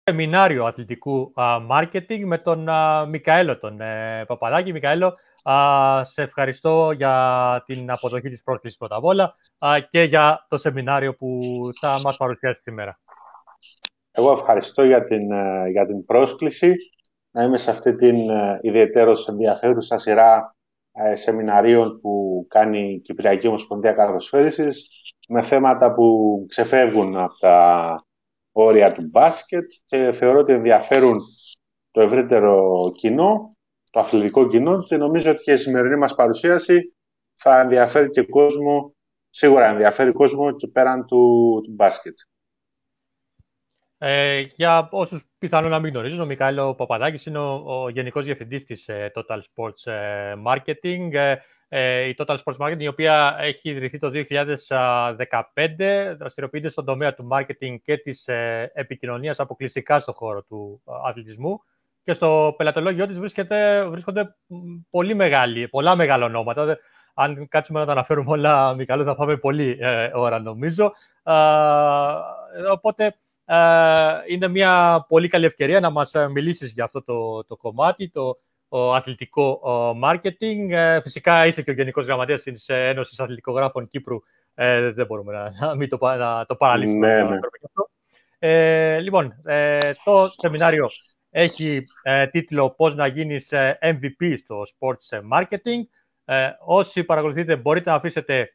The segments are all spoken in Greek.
σεμινάριο αθλητικού marketing με τον Μικαέλο, τον Παπαδάκη. Μικαέλο, σε ευχαριστώ για την αποδοχή της πρόσκλησης πρώτα απ' όλα και για το σεμινάριο που θα μας παρουσιάσει σήμερα. Εγώ ευχαριστώ για την πρόσκληση να είμαι σε αυτή την ιδιαιτέρως ενδιαφέρουσα σειρά σεμιναρίων που κάνει η Κυπριακή Ομοσπονδία Καρδοσφαίρισης με θέματα που ξεφεύγουν από τα όρια του μπάσκετ και θεωρώ ότι ενδιαφέρουν το ευρύτερο κοινό, το αθλητικό κοινό, και νομίζω ότι και η σημερινή μας παρουσίαση θα ενδιαφέρει και κόσμο, σίγουρα ενδιαφέρει κόσμο και πέραν του μπάσκετ. Για όσους πιθανόν να μην γνωρίζουν, ο Μικαέλο Παπαδάκης είναι ο Γενικός Διευθυντής της Total Sports Marketing. Η Total Sports Marketing, η οποία έχει ιδρυθεί το 2015, δραστηριοποιείται στον τομέα του marketing και της επικοινωνίας αποκλειστικά στον χώρο του αθλητισμού, και στο πελατολόγιο της βρίσκονται πολλά μεγάλα ονόματα. Αν κάτσουμε να τα αναφέρουμε όλα, Μικαέλο, θα πάμε πολλή ώρα, νομίζω. Οπότε είναι μια πολύ καλή ευκαιρία να μας μιλήσεις για αυτό το κομμάτι, το αθλητικό marketing. Φυσικά είσαι και ο Γενικός Γραμματέας της Ένωσης Αθλητικογράφων Κύπρου. Δεν μπορούμε να το παραλείψουμε. Ναι. Λοιπόν, το σεμινάριο έχει τίτλο «Πώς να γίνεις MVP στο sports marketing». Όσοι παρακολουθείτε, μπορείτε να αφήσετε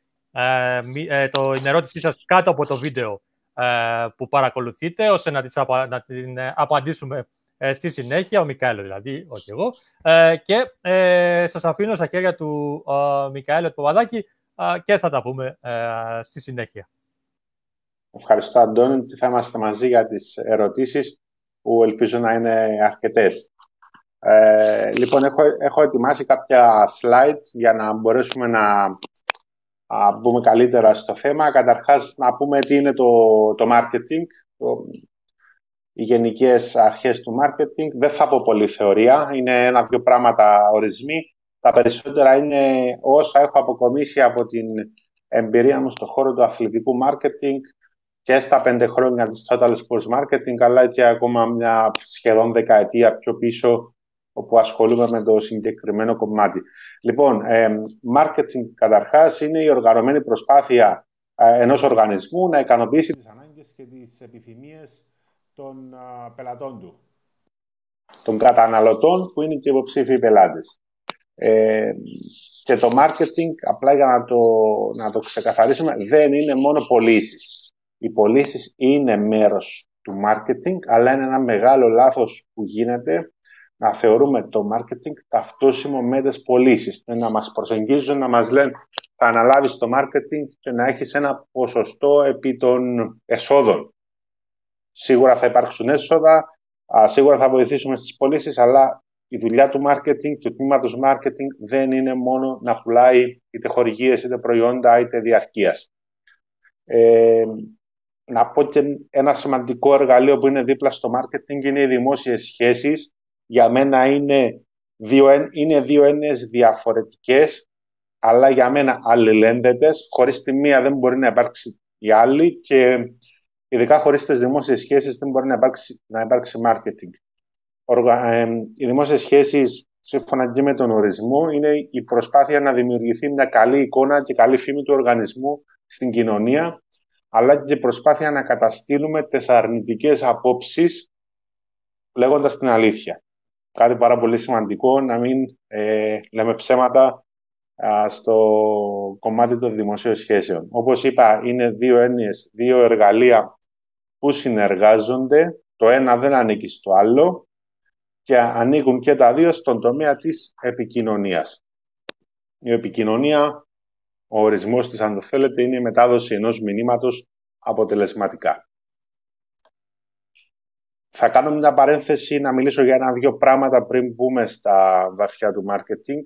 την ερώτησή σας κάτω από το βίντεο που παρακολουθείτε, ώστε να την απαντήσουμε στη συνέχεια, ο Μικαέλο δηλαδή, όχι εγώ. Και σας αφήνω στα χέρια του Μικαέλο του Παπαδάκη και θα τα πούμε στη συνέχεια. Ευχαριστώ, Αντώνη, και θα είμαστε μαζί για τις ερωτήσεις που ελπίζω να είναι αρκετές. Λοιπόν, έχω ετοιμάσει κάποια slides για να μπορέσουμε να μπούμε καλύτερα στο θέμα. Καταρχάς, να πούμε τι είναι το marketing, οι γενικές αρχές του marketing. Δεν θα πω πολύ θεωρία, είναι ένα-δυο πράγματα ορισμοί. Τα περισσότερα είναι όσα έχω αποκομίσει από την εμπειρία μου στον χώρο του αθλητικού marketing και στα 5 χρόνια της Total Sports Marketing, αλλά και ακόμα μια σχεδόν δεκαετία πιο πίσω, όπου ασχολούμαι με το συγκεκριμένο κομμάτι. Λοιπόν, marketing καταρχάς είναι η οργανωμένη προσπάθεια ενός οργανισμού να ικανοποιήσει τις ανάγκες και τις επιθυμίες των πελατών του, των καταναλωτών που είναι και υποψήφιοι πελάτες. Και το marketing, απλά για να το ξεκαθαρίσουμε, δεν είναι μόνο πωλήσεις. Οι πωλήσεις είναι μέρος του marketing, αλλά είναι ένα μεγάλο λάθος που γίνεται να θεωρούμε το marketing ταυτόσιμο με τις πωλήσεις. Να μας προσεγγίζουν, να μας λένε θα αναλάβεις το marketing και να έχεις ένα ποσοστό επί των εσόδων. Σίγουρα θα υπάρξουν έσοδα, σίγουρα θα βοηθήσουμε στις πωλήσεις, αλλά η δουλειά του marketing, του τμήματος marketing, δεν είναι μόνο να πουλάει είτε χορηγίες, είτε προϊόντα, είτε διαρκείας. Να πω και ένα σημαντικό εργαλείο που είναι δίπλα στο marketing είναι οι δημόσιες σχέσεις. Για μένα είναι δύο έννοιες διαφορετικές, αλλά για μένα αλληλένδετες. Χωρίς τη μία δεν μπορεί να υπάρξει η άλλη και ειδικά χωρίς τις δημόσιες σχέσεις δεν μπορεί να υπάρξει marketing. Οι δημόσιες σχέσεις, σύμφωνα και με τον ορισμό, είναι η προσπάθεια να δημιουργηθεί μια καλή εικόνα και καλή φήμη του οργανισμού στην κοινωνία, αλλά και η προσπάθεια να καταστήλουμε τις αρνητικές απόψεις λέγοντας την αλήθεια. Κάτι πάρα πολύ σημαντικό, να μην λέμε ψέματα στο κομμάτι των δημοσίων σχέσεων. Όπως είπα, είναι δύο έννοιες, δύο εργαλεία που συνεργάζονται. Το ένα δεν ανήκει στο άλλο και ανήκουν και τα δύο στον τομέα της επικοινωνίας. Η επικοινωνία, ο ορισμός της, αν το θέλετε, είναι η μετάδοση ενός μηνύματος αποτελεσματικά. Θα κάνω μια παρένθεση να μιλήσω για ένα-δυο πράγματα πριν μπούμε στα βαθιά του marketing.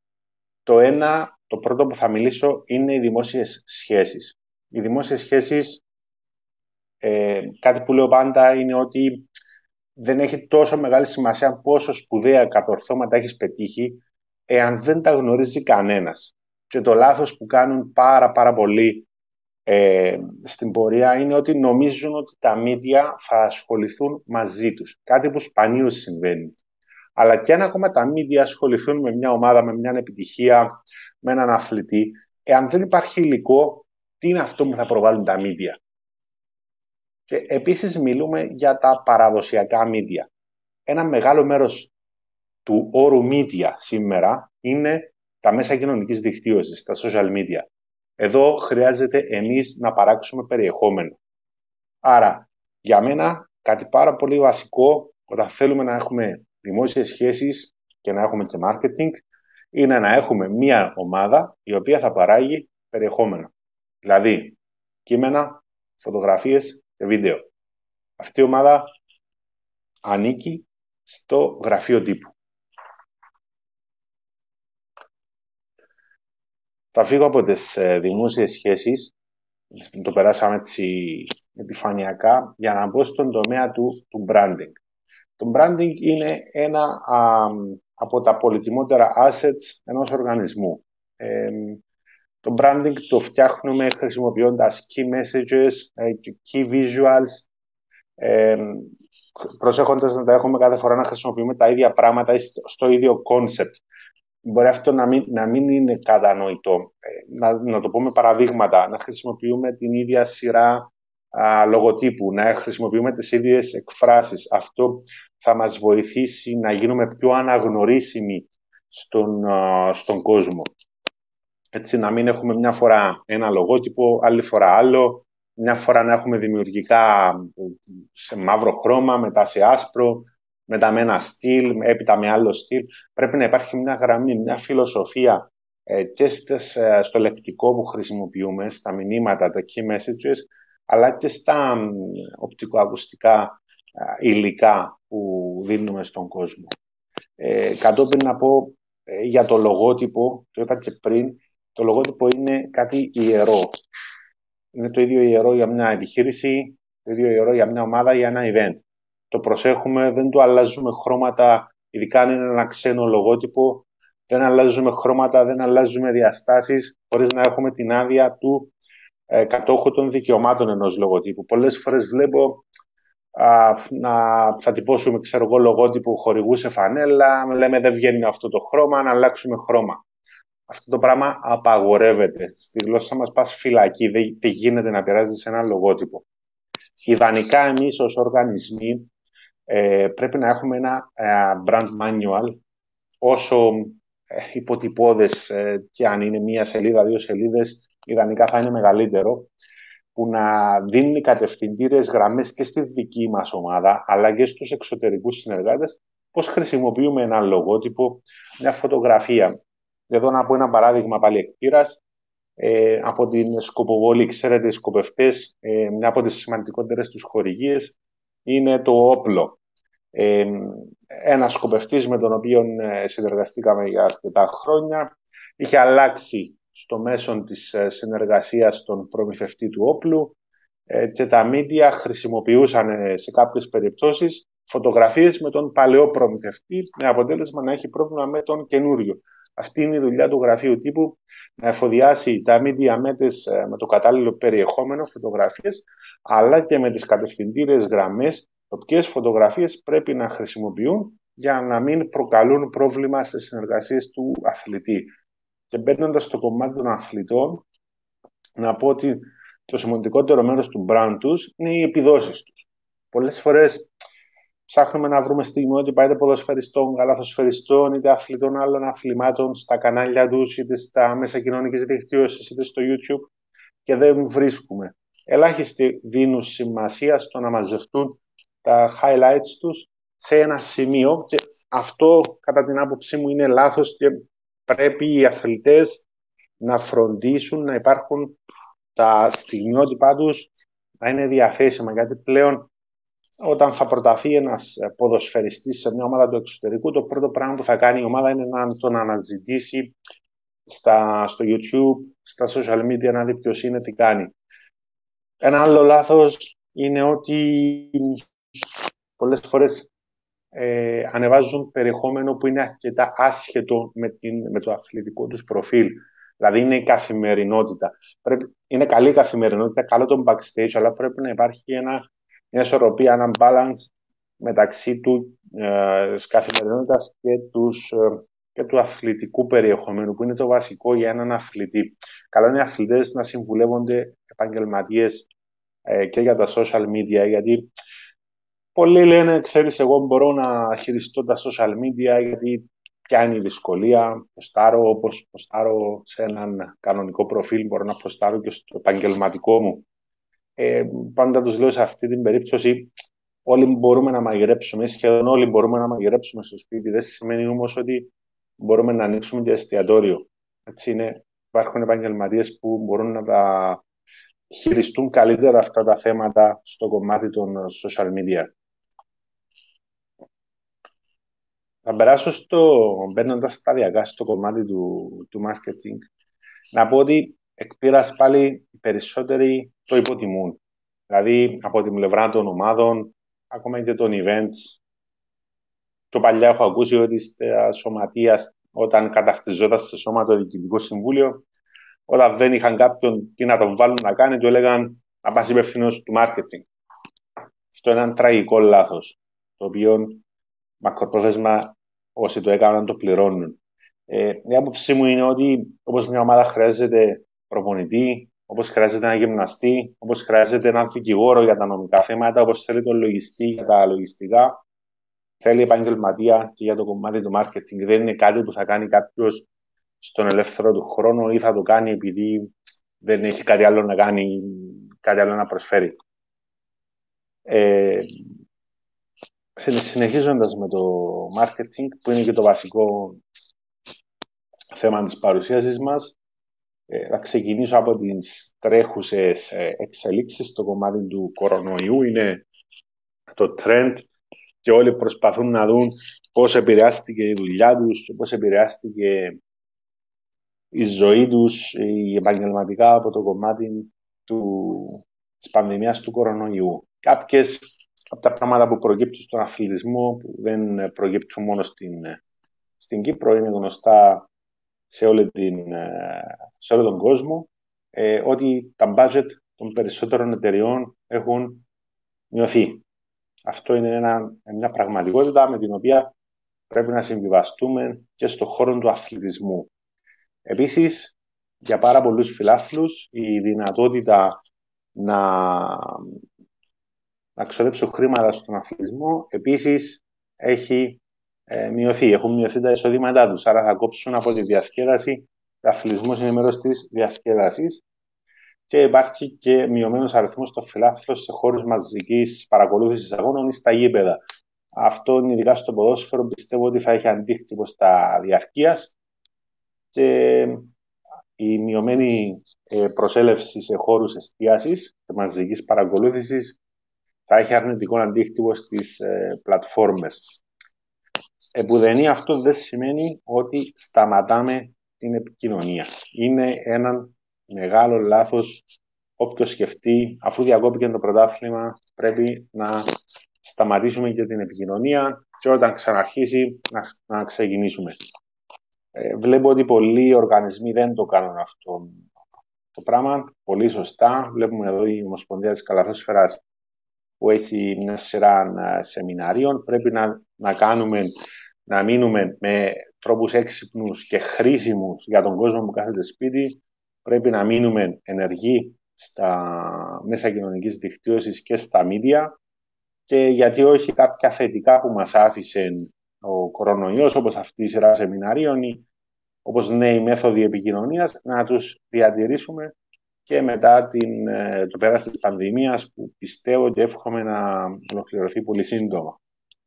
Το πρώτο που θα μιλήσω είναι οι δημόσιες σχέσεις. Οι δημόσιες σχέσεις, κάτι που λέω πάντα είναι ότι δεν έχει τόσο μεγάλη σημασία πόσο σπουδαία κατορθώματα έχεις πετύχει, εάν δεν τα γνωρίζει κανένας. Και το λάθος που κάνουν πάρα πολλοί στην πορεία είναι ότι νομίζουν ότι τα media θα ασχοληθούν μαζί τους. Κάτι που σπανίως συμβαίνει. Αλλά και αν ακόμα τα media ασχοληθούν με μια ομάδα, με μια επιτυχία, με έναν αθλητή, εάν δεν υπάρχει υλικό, τι είναι αυτό που θα προβάλλουν τα media. Και επίσης μιλούμε για τα παραδοσιακά media. Ένα μεγάλο μέρος του όρου media σήμερα είναι τα μέσα κοινωνικής δικτύωσης, τα social media. Εδώ χρειάζεται εμείς να παράξουμε περιεχόμενο. Άρα, για μένα, κάτι πάρα πολύ βασικό όταν θέλουμε να έχουμε δημόσιες σχέσεις και να έχουμε και marketing, είναι να έχουμε μία ομάδα η οποία θα παράγει περιεχόμενο. Δηλαδή, κείμενα, φωτογραφίες και βίντεο. Αυτή η ομάδα ανήκει στο γραφείο τύπου. Θα φύγω από τις δημόσιες σχέσεις, το περάσαμε έτσι επιφανειακά, για να μπω στον τομέα του branding. Το branding είναι ένα από τα πολυτιμότερα assets ενός οργανισμού. Το branding το φτιάχνουμε χρησιμοποιώντας key messages, key visuals, προσέχοντας να τα έχουμε κάθε φορά να χρησιμοποιούμε τα ίδια πράγματα στο ίδιο concept. Μπορεί αυτό να μην είναι κατανοητό. Να το πούμε παραδείγματα, να χρησιμοποιούμε την ίδια σειρά λογοτύπου, να χρησιμοποιούμε τις ίδιες εκφράσεις. Αυτό θα μας βοηθήσει να γίνουμε πιο αναγνωρίσιμοι στον κόσμο. Έτσι, να μην έχουμε μια φορά ένα λογότυπο, άλλη φορά άλλο, μια φορά να έχουμε δημιουργικά σε μαύρο χρώμα, μετά σε άσπρο, μετά με ένα στυλ, έπειτα με άλλο στυλ. Πρέπει να υπάρχει μια γραμμή, μια φιλοσοφία και στο λεκτικό που χρησιμοποιούμε, στα μηνύματα, τα key messages, αλλά και στα οπτικοακουστικά υλικά που δίνουμε στον κόσμο. Κατόπιν να πω για το λογότυπο, το είπα και πριν, το λογότυπο είναι κάτι ιερό. Είναι το ίδιο ιερό για μια επιχείρηση, το ίδιο ιερό για μια ομάδα, για ένα event. Το προσέχουμε, δεν το αλλάζουμε χρώματα, ειδικά αν είναι ένα ξένο λογότυπο, δεν αλλάζουμε χρώματα, δεν αλλάζουμε διαστάσεις, χωρίς να έχουμε την άδεια του κατόχου των δικαιωμάτων ενός λογοτύπου. Πολλές φορές βλέπω θα τυπώσουμε, λογότυπο χορηγού σε φανέλα, λέμε δεν βγαίνει αυτό το χρώμα, να αλλάξουμε χρώμα. Αυτό το πράγμα απαγορεύεται. Στη γλώσσα μας πας φυλακή, δεν γίνεται να περάσεις ένα λογότυπο. Ιδανικά εμείς ως οργανισμοί πρέπει να έχουμε ένα brand manual, όσο υποτυπώδες και αν είναι μία σελίδα, δύο σελίδες, ιδανικά θα είναι μεγαλύτερο, που να δίνει κατευθυντήριες γραμμές και στη δική μας ομάδα, αλλά και στους εξωτερικούς συνεργάτες, πώς χρησιμοποιούμε ένα λογότυπο, μια φωτογραφία. Εδώ να πω ένα παράδειγμα πάλι εκ πείρας, από την σκοποβολή. Ξέρετε, οι σκοπευτές, μια από τις σημαντικότερες τους χορηγίες είναι το όπλο. Ένας σκοπευτής με τον οποίο συνεργαστήκαμε για αρκετά χρόνια είχε αλλάξει στο μέσο της συνεργασίας των προμηθευτή του όπλου και τα media χρησιμοποιούσαν σε κάποιες περιπτώσεις φωτογραφίες με τον παλαιό προμηθευτή, με αποτέλεσμα να έχει πρόβλημα με τον καινούριο. Αυτή είναι η δουλειά του γραφείου τύπου, να εφοδιάσει τα media με το κατάλληλο περιεχόμενο, φωτογραφίες, αλλά και με τις κατευθυντήριες γραμμές, ποιες φωτογραφίες πρέπει να χρησιμοποιούν για να μην προκαλούν πρόβλημα στις συνεργασίες του αθλητή. Και μπαίνοντας στο κομμάτι των αθλητών, να πω ότι το σημαντικότερο μέρος του brand τους είναι οι επιδόσεις τους. Πολλές φορές ψάχνουμε να βρούμε στιγμιότυπα είτε ποδοσφαιριστών, γαλαθοσφαιριστών, είτε αθλητών άλλων αθλημάτων στα κανάλια τους, είτε στα μέσα κοινωνικής δικτύωσης, είτε στο YouTube και δεν βρίσκουμε. Ελάχιστοι δίνουν σημασία στο να μαζευτούν τα highlights τους σε ένα σημείο και αυτό κατά την άποψή μου είναι λάθος και πρέπει οι αθλητές να φροντίσουν να υπάρχουν τα στιγμιότυπά τους να είναι διαθέσιμα, γιατί πλέον όταν θα προταθεί ένας ποδοσφαιριστής σε μια ομάδα του εξωτερικού, το πρώτο πράγμα που θα κάνει η ομάδα είναι να τον αναζητήσει στο YouTube, στα social media, να δει ποιος είναι, τι κάνει. Ένα άλλο λάθος είναι ότι πολλές φορές ανεβάζουν περιεχόμενο που είναι αρκετά άσχετο με το αθλητικό τους προφίλ. Δηλαδή είναι η καθημερινότητα. Είναι καλή η καθημερινότητα, καλό το backstage, αλλά πρέπει να υπάρχει μια ισορροπία, ένα balance μεταξύ της καθημερινότητας και του αθλητικού περιεχομένου, που είναι το βασικό για έναν αθλητή. Καλό είναι οι αθλητές να συμβουλεύονται επαγγελματίες και για τα social media, γιατί πολλοί λένε, ξέρεις, εγώ μπορώ να χειριστώ τα social media γιατί ποια είναι η δυσκολία, ποστάρω όπως ποστάρω σε έναν κανονικό προφίλ, μπορώ να ποστάρω και στο επαγγελματικό μου. Πάντα τους λέω σε αυτή την περίπτωση, όλοι μπορούμε να μαγειρέψουμε, σχεδόν όλοι μπορούμε να μαγειρέψουμε στο σπίτι. Δεν σημαίνει όμως ότι μπορούμε να ανοίξουμε και εστιατόριο. Έτσι είναι. Υπάρχουν επαγγελματίες που μπορούν να τα χειριστούν καλύτερα αυτά τα θέματα στο κομμάτι των social media. Θα περάσω μπαίνοντας σταδιακά στο κομμάτι του marketing, να πω ότι εκ πείρας πάλι περισσότεροι το υποτιμούν. Δηλαδή, από την πλευρά των ομάδων, ακόμα και των events. Το παλιά έχω ακούσει ότι στα σωματεία, όταν καταρτιζόταν σε σώμα το Διοικητικό Συμβούλιο, όταν δεν είχαν κάποιον τι να τον βάλουν να κάνει, του έλεγαν να πας υπεύθυνος του marketing. Αυτό είναι ένα τραγικό λάθος, το οποίο μακροπρόθεσμα όσοι το έκαναν το πληρώνουν. Η άποψή μου είναι ότι όπως μια ομάδα χρειάζεται προπονητή, όπως χρειάζεται ένα γυμναστή, όπως χρειάζεται έναν δικηγόρο για τα νομικά θέματα, όπως θέλει τον λογιστή για τα λογιστικά, θέλει επαγγελματία και για το κομμάτι του marketing. Δεν είναι κάτι που θα κάνει κάποιος στον ελεύθερο του χρόνο ή θα το κάνει επειδή δεν έχει κάτι άλλο να κάνει, κάτι άλλο να προσφέρει. Συνεχίζοντας με το marketing, που είναι και το βασικό θέμα της παρουσίασης μας, θα ξεκινήσω από τις τρέχουσες εξελίξεις στο κομμάτι του κορονοϊού. Είναι το trend και όλοι προσπαθούν να δουν πώς επηρεάστηκε η δουλειά τους, πώς επηρεάστηκε η ζωή τους, η επαγγελματικά από το κομμάτι της πανδημίας του κορονοϊού. Κάποιες από τα πράγματα που προκύπτουν στον αθλητισμό, που δεν προκύπτουν μόνο στην Κύπρο, είναι γνωστά σε όλο τον κόσμο, ότι τα budget των περισσότερων εταιριών έχουν μειωθεί. Αυτό είναι μια πραγματικότητα με την οποία πρέπει να συμβιβαστούμε και στον χώρο του αθλητισμού. Επίσης, για πάρα πολλούς φιλάθλους, η δυνατότητα να ξοδέψουν χρήματα στον αθλητισμό επίσης έχει μειωθεί. Έχουν μειωθεί τα εισοδήματά τους, άρα θα κόψουν από τη διασκέδαση. Ο αθλητισμός είναι μέρος της διασκέδασης και υπάρχει και μειωμένος αριθμός των φιλάθλων σε χώρους μαζικής παρακολούθησης αγώνων ή στα γήπεδα. Αυτό, ειδικά στο ποδόσφαιρο, πιστεύω ότι θα έχει αντίκτυπο στα διαρκείας και η μειωμένη προσέλευση σε χώρους εστίασης και μαζικής παρακολούθησης θα έχει αρνητικό αντίκτυπο στις πλατφόρμες. Επουδενή αυτό δεν σημαίνει ότι σταματάμε την επικοινωνία. Είναι ένα μεγάλο λάθος όποιος σκεφτεί, αφού διακόπηκε το πρωτάθλημα, πρέπει να σταματήσουμε και την επικοινωνία και όταν ξαναρχίσει να ξεκινήσουμε. Βλέπω ότι πολλοί οργανισμοί δεν το κάνουν αυτό το πράγμα. Πολύ σωστά. Βλέπουμε εδώ η Ομοσπονδία της Καλαθόσφαιρας που έχει μια σειρά σεμιναρίων. Πρέπει να μείνουμε με τρόπους έξυπνους και χρήσιμους για τον κόσμο που κάθεται σπίτι. Πρέπει να μείνουμε ενεργοί στα μέσα κοινωνικής δικτύωσης και στα media και γιατί όχι κάποια θετικά που μας άφησε ο κορονοϊός, όπως αυτή η σειρά σεμιναρίων ή όπως νέοι μέθοδοι επικοινωνίας, να τους διατηρήσουμε και μετά το πέρας της πανδημίας που πιστεύω και εύχομαι να ολοκληρωθεί πολύ σύντομα.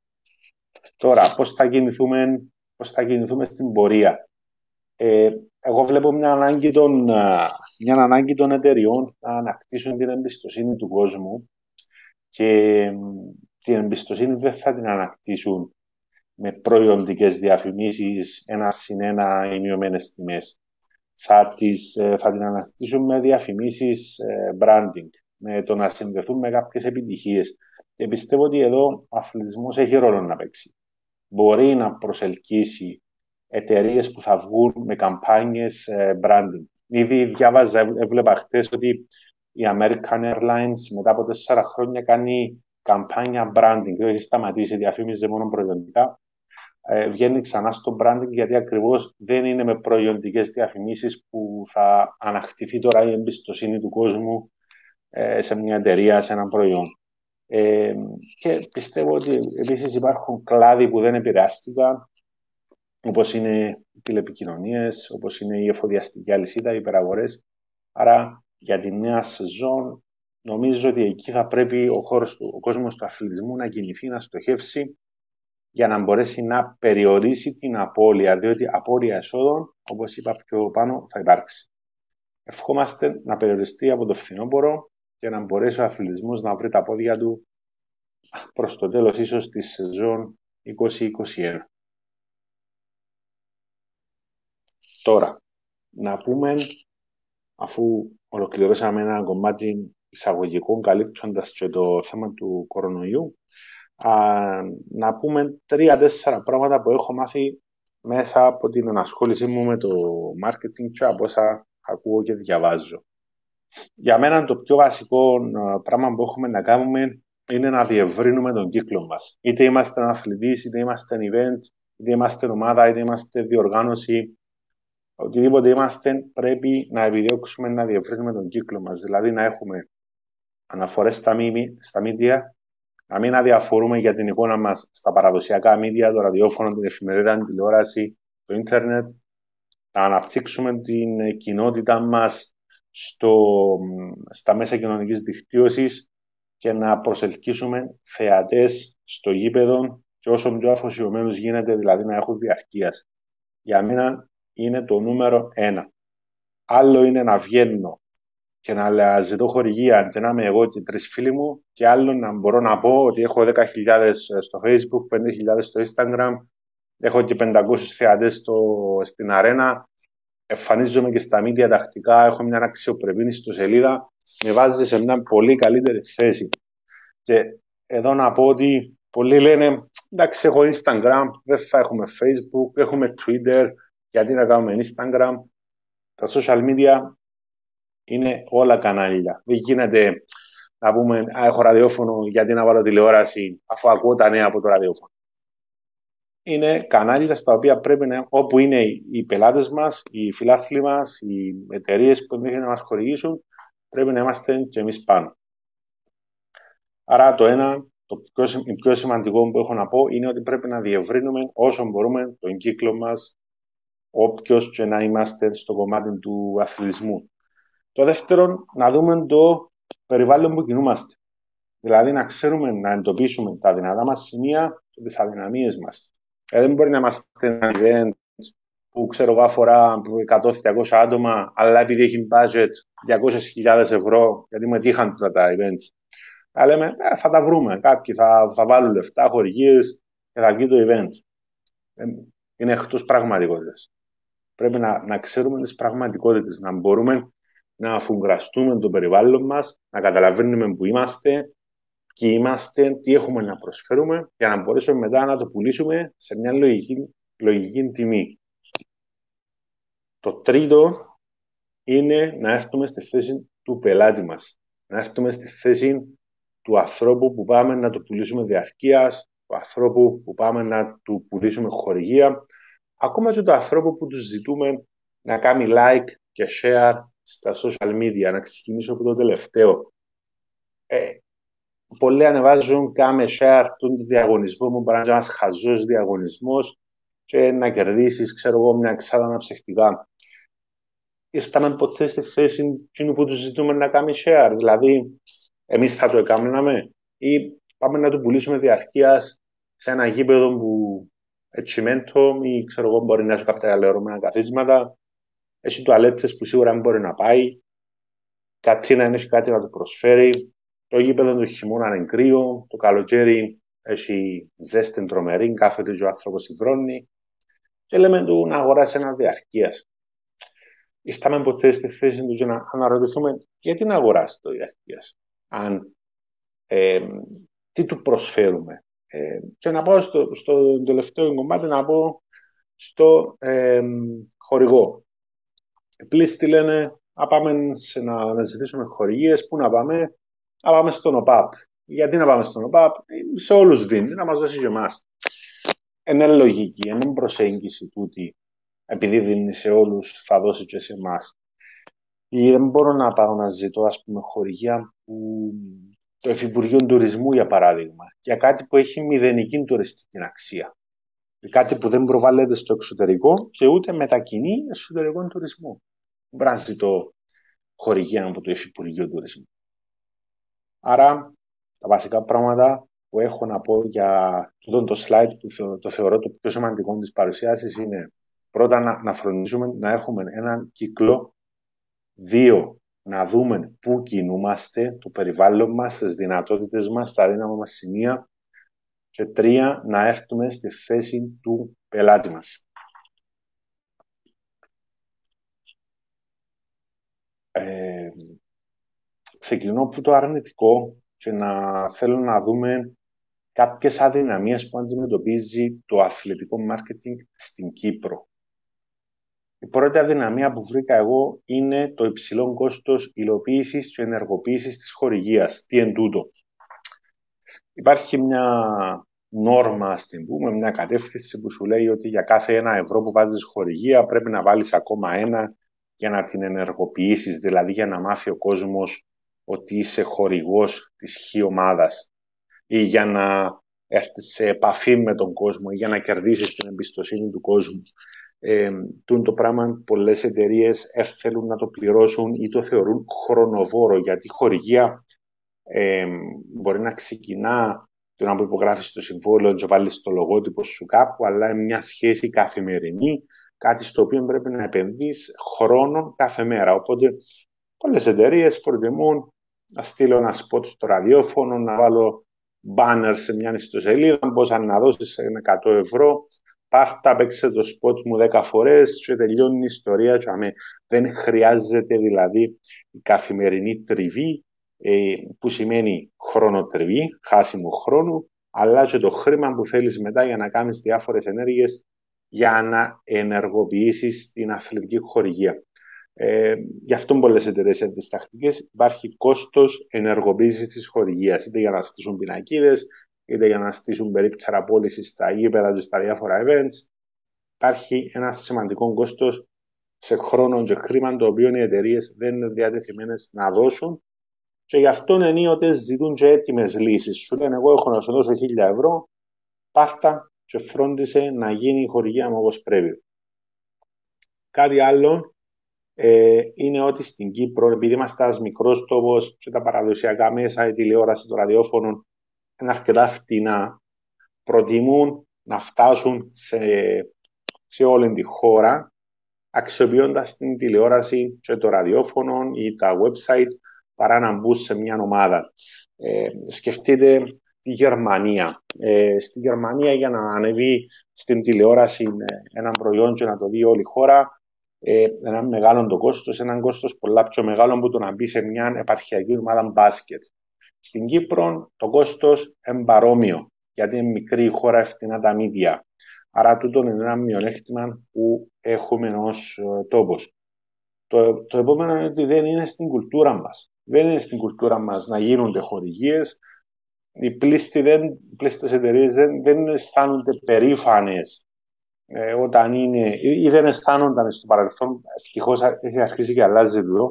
Τώρα, πώς θα κινηθούμε στην πορεία. Εγώ βλέπω μια ανάγκη των εταιριών να ανακτήσουν την εμπιστοσύνη του κόσμου και την εμπιστοσύνη δεν θα την ανακτήσουν με προϊόντικες διαφημίσεις, 1/1 ή μειωμένες τιμές. Θα την ανακτήσουν με διαφημίσεις branding, με το να συνδεθούν με κάποιες επιτυχίες. Και πιστεύω ότι εδώ ο αθλητισμός έχει ρόλο να παίξει. Μπορεί να προσελκύσει εταιρείες που θα βγουν με καμπάνιες branding. Ήδη διάβαζα, έβλεπα χτες ότι η American Airlines μετά από 4 χρόνια κάνει καμπάνια branding. Δεν έχει σταματήσει, διαφήμιζε μόνο προϊόντικα. Βγαίνει ξανά στο branding γιατί ακριβώς δεν είναι με προϊόντικες διαφημίσεις που θα ανακτηθεί τώρα η εμπιστοσύνη του κόσμου σε μια εταιρεία, σε ένα προϊόν. Και πιστεύω ότι επίσης υπάρχουν κλάδοι που δεν επηρεάστηκαν, όπως είναι οι τηλεπικοινωνίες, όπως είναι η εφοδιαστική αλυσίδα, οι υπεραγορές. Άρα για τη νέα σεζόν νομίζω ότι εκεί θα πρέπει ο κόσμος του αθλητισμού να κινηθεί, να στοχεύσει για να μπορέσει να περιορίσει την απώλεια, διότι απώλεια εσόδων, όπως είπα πιο πάνω, θα υπάρξει. Ευχόμαστε να περιοριστεί από το φθινόπωρο και να μπορέσει ο αθλητισμός να βρει τα πόδια του προς το τέλος ίσως της σεζόν 2021. Τώρα, να πούμε, αφού ολοκληρώσαμε ένα κομμάτι εισαγωγικών καλύπτοντας και το θέμα του κορονοϊού, να πούμε 3-4 πράγματα που έχω μάθει μέσα από την ενασχόλησή μου με το marketing και από όσα ακούω και διαβάζω. Για μένα το πιο βασικό πράγμα που έχουμε να κάνουμε είναι να διευρύνουμε τον κύκλο μας. Είτε είμαστε αθλητής, είτε είμαστε event, είτε είμαστε ομάδα, είτε είμαστε διοργάνωση, οτιδήποτε είμαστε, πρέπει να επιδιώξουμε να διευρύνουμε τον κύκλο μας. Δηλαδή να έχουμε αναφορές στα media, να μην αδιαφορούμε για την εικόνα μας στα παραδοσιακά media, το ραδιόφωνο, την εφημερίδα, την τηλεόραση, το ίντερνετ, να αναπτύξουμε την κοινότητα μας στα μέσα κοινωνικής δικτύωσης και να προσελκύσουμε θεατές στο γήπεδο και όσο πιο αφοσιωμένους γίνεται, δηλαδή να έχουν διαρκείας. Για μένα είναι το νούμερο 1. Άλλο είναι να βγαίνω και να ζητώ χορηγία και να είμαι εγώ και 3 φίλοι μου, και άλλο να μπορώ να πω ότι έχω 10.000 στο Facebook, 5.000 στο Instagram, έχω και 500 θεατές στην αρένα, εμφανίζομαι και στα media τακτικά, έχω μια αξιοπρεπή ιστοσελίδα, με βάζει σε μια πολύ καλύτερη θέση. Και εδώ να πω ότι πολλοί λένε, εντάξει, έχω Instagram, δεν θα έχουμε Facebook, έχουμε Twitter, γιατί να κάνουμε Instagram? Τα social media είναι όλα κανάλια. Δεν γίνεται να πούμε, έχω ραδιόφωνο, γιατί να βάλω τηλεόραση, αφού ακούω τα νέα από το ραδιόφωνο. Είναι κανάλια στα οποία πρέπει να, όπου είναι οι πελάτες μας, οι φιλάθλοι μας, οι εταιρείες που ενδέχεται να μας χορηγήσουν, πρέπει να είμαστε και εμείς πάνω. Άρα το πιο σημαντικό που έχω να πω είναι ότι πρέπει να διευρύνουμε όσο μπορούμε τον κύκλο μας, όποιος και να είμαστε στο κομμάτι του αθλητισμού. Το δεύτερο, να δούμε το περιβάλλον που κινούμαστε. Δηλαδή να ξέρουμε να εντοπίσουμε τα δυνατά μας σημεία και τις αδυναμίες μας. Δεν μπορεί να είμαστε ένα event που ξέρω εγώ αφορά 100-200 άτομα, αλλά επειδή έχει budget 200.000 ευρώ, γιατί με τύχαν τα events, θα λέμε θα τα βρούμε. Κάποιοι θα βάλουν λεφτά, χορηγίες και θα βγει το event. Είναι εκτός πραγματικότητας. Πρέπει να ξέρουμε τις πραγματικότητες, να μπορούμε να αφουγκραστούμε το περιβάλλον μας, να καταλαβαίνουμε που είμαστε, ποιοι είμαστε, τι έχουμε να προσφέρουμε, για να μπορέσουμε μετά να το πουλήσουμε σε μια λογική τιμή. Το τρίτο είναι να έρθουμε στη θέση του πελάτη μας, να έρθουμε στη θέση του ανθρώπου που πάμε να του πουλήσουμε διαρκείας, του ανθρώπου που πάμε να του πουλήσουμε χορηγία, ακόμα και του ανθρώπου που τους ζητούμε να κάνει like και share στα social media. Να ξεκινήσω από το τελευταίο. Πολλοί ανεβάζουν κάμε share τον διαγωνισμό μου, μπορεί να είναι ένας χαζός διαγωνισμός και να κερδίσεις, ξέρω εγώ, μια εξάδανα ψευτικά. Ήρθαμε ποτέ στη θέση που τους ζητούμε να κάνει share? Δηλαδή, εμείς θα το έκαναμε ή πάμε να του πουλήσουμε διαρκείας σε ένα γήπεδο που ετσιμέντο ή ξέρω εγώ μπορεί να έχει κάποια καλαιρωμένα καθίσματα, έχει τουαλέτες που σίγουρα δεν μπορεί να πάει, κάτι να έχει κάτι να του προσφέρει, το γήπεδο του χειμώνα είναι κρύο, το καλοκαίρι έχει ζέστη τρομερή, κάθεται και ο άνθρωπος υδρώνει και λέμε του να αγοράσει ένα διαρκείας. Ήρθαμε ποτέ στη θέση του να αναρωτηθούμε γιατί να αγοράσει το διαρκείας, τι του προσφέρουμε. Και να πάω στο τελευταίο κομμάτι να πω στο χορηγό. Πλήστη λένε, να πάμε να ζητήσουμε χορηγίες, πού να πάμε, να πάμε στον ΟΠΑΠ. Γιατί να πάμε στον ΟΠΑΠ, σε όλους δίνει, να μας δώσει και εμάς. Είναι λογική, είναι προσέγγιση τούτη, επειδή δίνει σε όλους, θα δώσει και σε εμάς. Ή δεν μπορώ να πάω να ζητώ, ας πούμε, χορηγία που το Υφυπουργείο Τουρισμού, για παράδειγμα, για κάτι που έχει μηδενική τουριστική αξία. Κάτι που δεν προβάλλεται στο εξωτερικό και ούτε μετακινεί εσωτερικό τουρισμό. Μπορεί να ζητώ χορηγία από το Υφυπουργείο Τουρισμού. Άρα, τα βασικά πράγματα που έχω να πω για το slide που το θεωρώ το πιο σημαντικό της παρουσίασης είναι πρώτα να φροντίζουμε να έχουμε έναν κύκλο, 2 να δούμε πού κινούμαστε, το περιβάλλον μας, τις δυνατότητες μας, τα αδύναμα μας σημεία και 3 να έρθουμε στη θέση του πελάτη μας. Ξεκινώ από το αρνητικό και να θέλω να δούμε κάποιες αδυναμίες που αντιμετωπίζει το αθλητικό μάρκετινγκ στην Κύπρο. Η πρώτη αδυναμία που βρήκα εγώ είναι το υψηλό κόστος υλοποίησης και ενεργοποίησης της χορηγίας. Τι εν τούτο. Υπάρχει μια νόρμα, ας την πούμε, μια κατεύθυνση που σου λέει ότι για κάθε €1 που βάζεις χορηγία πρέπει να βάλεις ακόμα ένα για να την ενεργοποιήσεις, δηλαδή για να μάθει ο κόσμος ότι είσαι χορηγός της χ ομάδας ή για να έρθεις σε επαφή με τον κόσμο ή για να κερδίσεις την εμπιστοσύνη του κόσμου. Το πράγμα πολλές εταιρείες θέλουν να το πληρώσουν ή το θεωρούν χρονοβόρο, γιατί η χορηγία μπορεί να ξεκινά το να υπογράφεις το συμβόλαιο και βάλεις το λογότυπο σου κάπου, αλλά είναι μια σχέση καθημερινή, κάτι στο οποίο πρέπει να επενδύεις χρόνο κάθε μέρα. Οπότε πολλές εταιρείες προτιμούν να στείλω ένα σποτ στο ραδιόφωνο, να βάλω banner σε μια ιστοσελίδα, πώς να δώσεις €100, πάρτα, παίξε το σποτ μου 10 φορές και τελειώνει η ιστορία. Και δεν χρειάζεται δηλαδή η καθημερινή τριβή, που σημαίνει χρονοτριβή, χάσιμο χρόνου, αλλά και το χρήμα που θέλεις μετά για να κάνεις διάφορες ενέργειες για να ενεργοποιήσεις την αθλητική χορηγία. Γι' αυτό πολλές εταιρείες είναι διστακτικές. Υπάρχει κόστος ενεργοποίησης της χορηγίας, είτε για να στήσουν πινακίδες, είτε για να στήσουν περίπτερα πώληση στα γήπεδα και στα διάφορα events. Υπάρχει ένα σημαντικό κόστος σε χρόνο και χρήμα, το οποίο οι εταιρείες δεν είναι διατεθειμένες να δώσουν. Και γι' αυτό ενίοτε ζητούν και έτοιμες λύσεις. Σου λένε, εγώ έχω να σου δώσω €1.000, πάρτα και φρόντισε να γίνει η χορηγία μου όπως πρέπει. Κάτι άλλο είναι ότι στην Κύπρο, επειδή είμαστε ένας μικρός τόπος και τα παραδοσιακά μέσα, η τηλεόραση, το ραδιόφωνο είναι αρκετά φτηνά, προτιμούν να φτάσουν σε όλη τη χώρα, αξιοποιώντας την τηλεόραση και το ραδιόφωνο ή τα website, παρά να μπουν σε μια ομάδα. Σκεφτείτε τη Γερμανία. Στη Γερμανία, για να ανεβεί στην τηλεόραση ένα προϊόν και να το δει όλη η χώρα, ένα μεγάλο το κόστος, έναν κόστος πολλά πιο μεγάλο από το να μπει σε μια επαρχιακή ομάδα μπάσκετ. Στην Κύπρο το κόστος είναι παρόμοιο, γιατί είναι μικρή η χώρα, φτηνά τα μίδια. Άρα τούτο είναι ένα μειονέκτημα που έχουμε ως τόπος. Το επόμενο είναι ότι δεν είναι στην κουλτούρα μας. Δεν είναι στην κουλτούρα μας να γίνονται χορηγίες. Οι πλήστες εταιρείες δεν αισθάνονται περήφανες όταν είναι, ή δεν αισθάνονταν στο παρελθόν, ευτυχώς έχει αρχίσει και αλλάζει εδώ,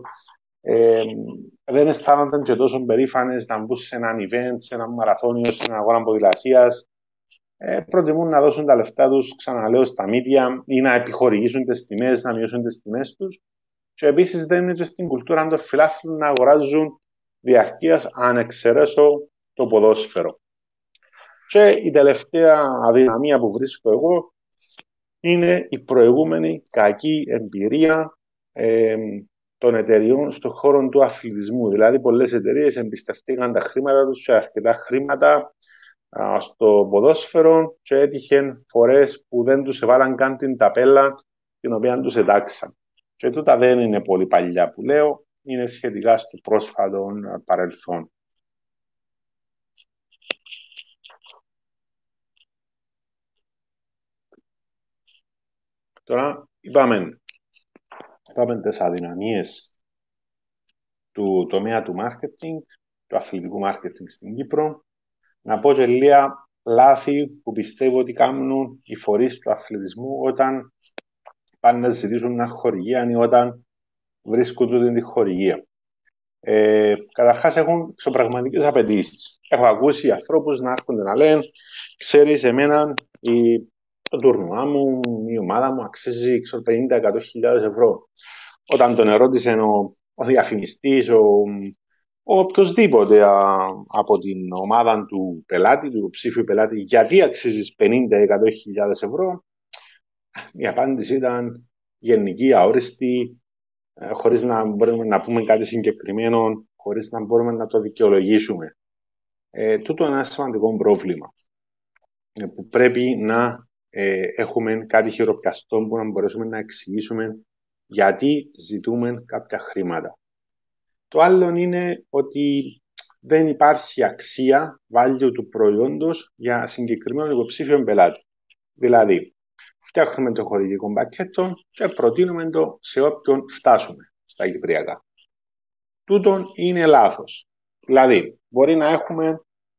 δεν αισθάνονταν και τόσο περήφανες να μπουν σε έναν event, σε έναν μαραθώνιο, σε έναν αγώνα ποδηλασίας. Προτιμούν να δώσουν τα λεφτά τους, ξαναλέω, στα media ή να επιχορηγήσουν τις τιμές, να μειώσουν τις τιμές τους. Και επίσης δεν είναι και στην κουλτούρα των φιλάθλων να αγοράζουν διαρκείας, αν εξαιρέσω το ποδόσφαιρο. Και η τελευταία αδυναμία που βρίσκω εγώ είναι η προηγούμενη κακή εμπειρία των εταιριών στον χώρο του αθλητισμού. Δηλαδή, πολλές εταιρείες εμπιστευτήκαν τα χρήματα τους και αρκετά χρήματα στο ποδόσφαιρο και έτυχε φορές που δεν τους έβαλαν καν την ταπέλα την οποία τους εντάξαν. Και τούτα δεν είναι πολύ παλιά που λέω, είναι σχετικά στο πρόσφατο παρελθόν. Τώρα είπαμε τις αδυναμίες του τομέα του marketing, του αθλητικού marketing στην Κύπρο. Να πω και λίγα λάθη που πιστεύω ότι κάνουν οι φορείς του αθλητισμού όταν πάνε να ζητήσουν μια χορηγία ή όταν βρίσκουν τούτη τη χορηγία. Καταρχάς έχουν εξωπραγματικές απαιτήσεις. Έχω ακούσει ανθρώπους να έρχονται να λένε, ξέρεις, εμένα το τουρνουά μου, η ομάδα μου αξίζει 50-100 χιλιάδες ευρώ. Όταν τον ερώτησε ο διαφημιστής, ο οποιοσδήποτε από την ομάδα του πελάτη, του ψήφιου πελάτη, γιατί αξίζεις 50-100 χιλιάδες ευρώ, η απάντηση ήταν γενική, αόριστη, χωρίς να μπορούμε να πούμε κάτι συγκεκριμένο, χωρίς να μπορούμε να το δικαιολογήσουμε. Τούτο είναι ένα σημαντικό πρόβλημα που πρέπει να έχουμε κάτι χειροπιαστό που να μπορέσουμε να εξηγήσουμε γιατί ζητούμε κάποια χρήματα. Το άλλο είναι ότι δεν υπάρχει αξία value του προϊόντος για συγκεκριμένο υποψήφιο πελάτη. Δηλαδή, φτιάχνουμε το χορηγικό πακέτο και προτείνουμε το σε όποιον φτάσουμε στα κυπριακά. Τούτον είναι λάθος. Δηλαδή, μπορεί να έχουμε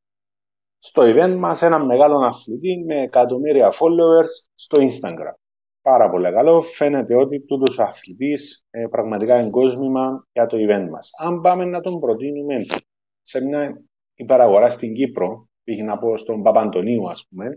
στο event μας έναν μεγάλο αθλητή με εκατομμύρια followers στο Instagram. Πάρα πολύ καλό. Φαίνεται ότι τούτος ο αθλητής πραγματικά είναι κόσμημα για το event μας. Αν πάμε να τον προτείνουμε σε μια υπεραγορά στην Κύπρο, πήγε να πω στον Παπαντονίου ας πούμε,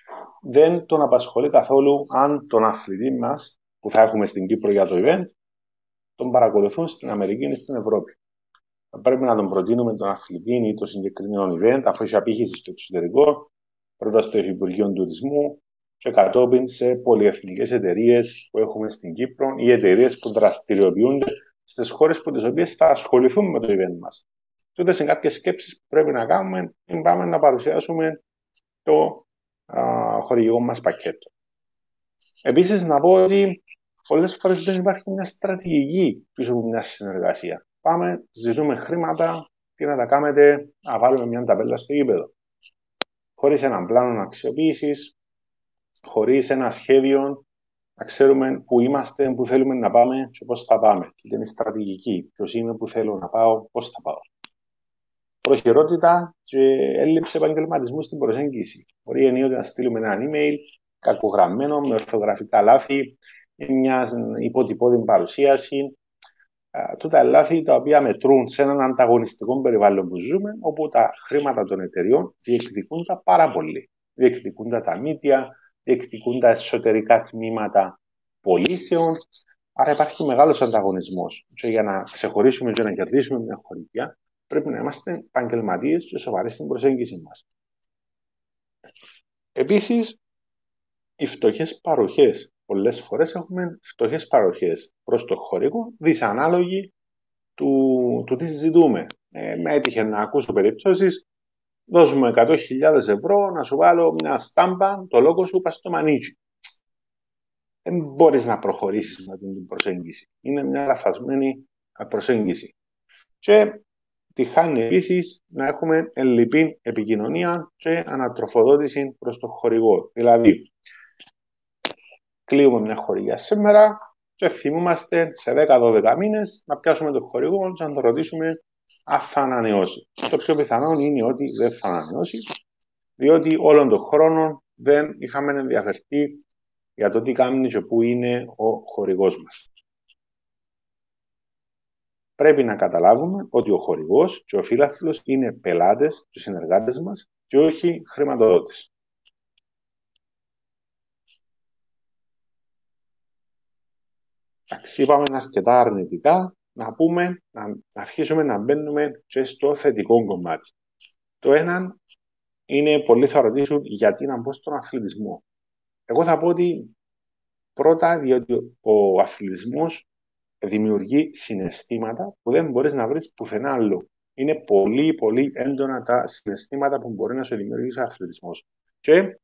δεν τον απασχολεί καθόλου αν τον αθλητή μας που θα έχουμε στην Κύπρο για το event τον παρακολουθούν στην Αμερική ή στην Ευρώπη. Θα πρέπει να τον προτείνουμε τον αθλητή ή το συγκεκριμένο event, αφού έχει απήχηση στο εξωτερικό, πρώτα στο Υφυπουργείο Τουρισμού και κατόπιν σε πολυεθνικές εταιρείες που έχουμε στην Κύπρο ή εταιρείες που δραστηριοποιούνται στις χώρες που τις οποίες θα ασχοληθούν με το event μας. Τότε σε κάποιες σκέψεις που πρέπει να κάνουμε, πάμε να παρουσιάσουμε το χορηγικό μας πακέτο. Επίσης, να πω ότι πολλές φορές δεν υπάρχει μια στρατηγική πίσω από μια συνεργασία. Πάμε, ζητούμε χρήματα και να τα κάνετε να βάλουμε μια ταπέλα στο γήπεδο. Χωρίς έναν πλάνο αξιοποίησης, χωρίς ένα σχέδιο, να ξέρουμε πού είμαστε, πού θέλουμε να πάμε και πώς θα πάμε. Και είναι στρατηγική. Ποιος είμαι, πού θέλω να πάω, πώς θα πάω. Προχειρότητα και έλλειψη επαγγελματισμού στην προσέγγιση. Μπορεί ενίοτε να στείλουμε ένα email κακογραμμένο, με ορθογραφικά λάθη, μια υποτυπώδη παρουσίαση. Τούτα λάθη τα οποία μετρούν σε έναν ανταγωνιστικό περιβάλλον που ζούμε, όπου τα χρήματα των εταιριών διεκδικούν τα πάρα πολύ. Διεκδικούν τα μίδια, διεκδικούν τα εσωτερικά τμήματα πωλήσεων. Άρα υπάρχει μεγάλος ανταγωνισμός. Και για να ξεχωρίσουμε και να κερδίσουμε μια χορηγία, πρέπει να είμαστε επαγγελματίες και σοβαροί στην προσέγγιση μας. Επίσης, οι φτωχές παροχές. Πολλές φορές έχουμε φτωχές παροχές προς το χορηγό, δυσανάλογοι του τι ζητούμε. Με έτυχε να ακούσω περιπτώσεις, δώσουμε 100.000 ευρώ να σου βάλω μια στάμπα, το λόγο σου πας στο μανίτσι. Δεν μπορείς να προχωρήσεις με την προσέγγιση. Είναι μια λαθασμένη προσέγγιση. Και τυχάνει επίσης να έχουμε ελλειπή επικοινωνία και ανατροφοδότηση προς το χορηγό. Δηλαδή, κλείουμε μια χορηγία σήμερα και θυμούμαστε σε 10-12 μήνες να πιάσουμε τον χορηγό και να το ρωτήσουμε αν θα ανανεώσει. Το πιο πιθανό είναι ότι δεν θα ανανεώσει, διότι όλων των χρόνων δεν είχαμε ενδιαφερθεί για το τι κάνει και πού είναι ο χορηγός μας. Πρέπει να καταλάβουμε ότι ο χορηγός και ο φίλαθλος είναι πελάτες και συνεργάτες μας και όχι χρηματοδότες. Εντάξει, είπαμε αρκετά αρνητικά, να αρχίσουμε να μπαίνουμε και στο θετικό κομμάτι. Το ένα είναι, πολλοί θα ρωτήσουν γιατί να μπω στον αθλητισμό. Εγώ θα πω ότι πρώτα διότι ο αθλητισμός δημιουργεί συναισθήματα που δεν μπορείς να βρεις πουθενά άλλο. Είναι πολύ πολύ έντονα τα συναισθήματα που μπορεί να σου δημιουργήσει ο αθλητισμός. Και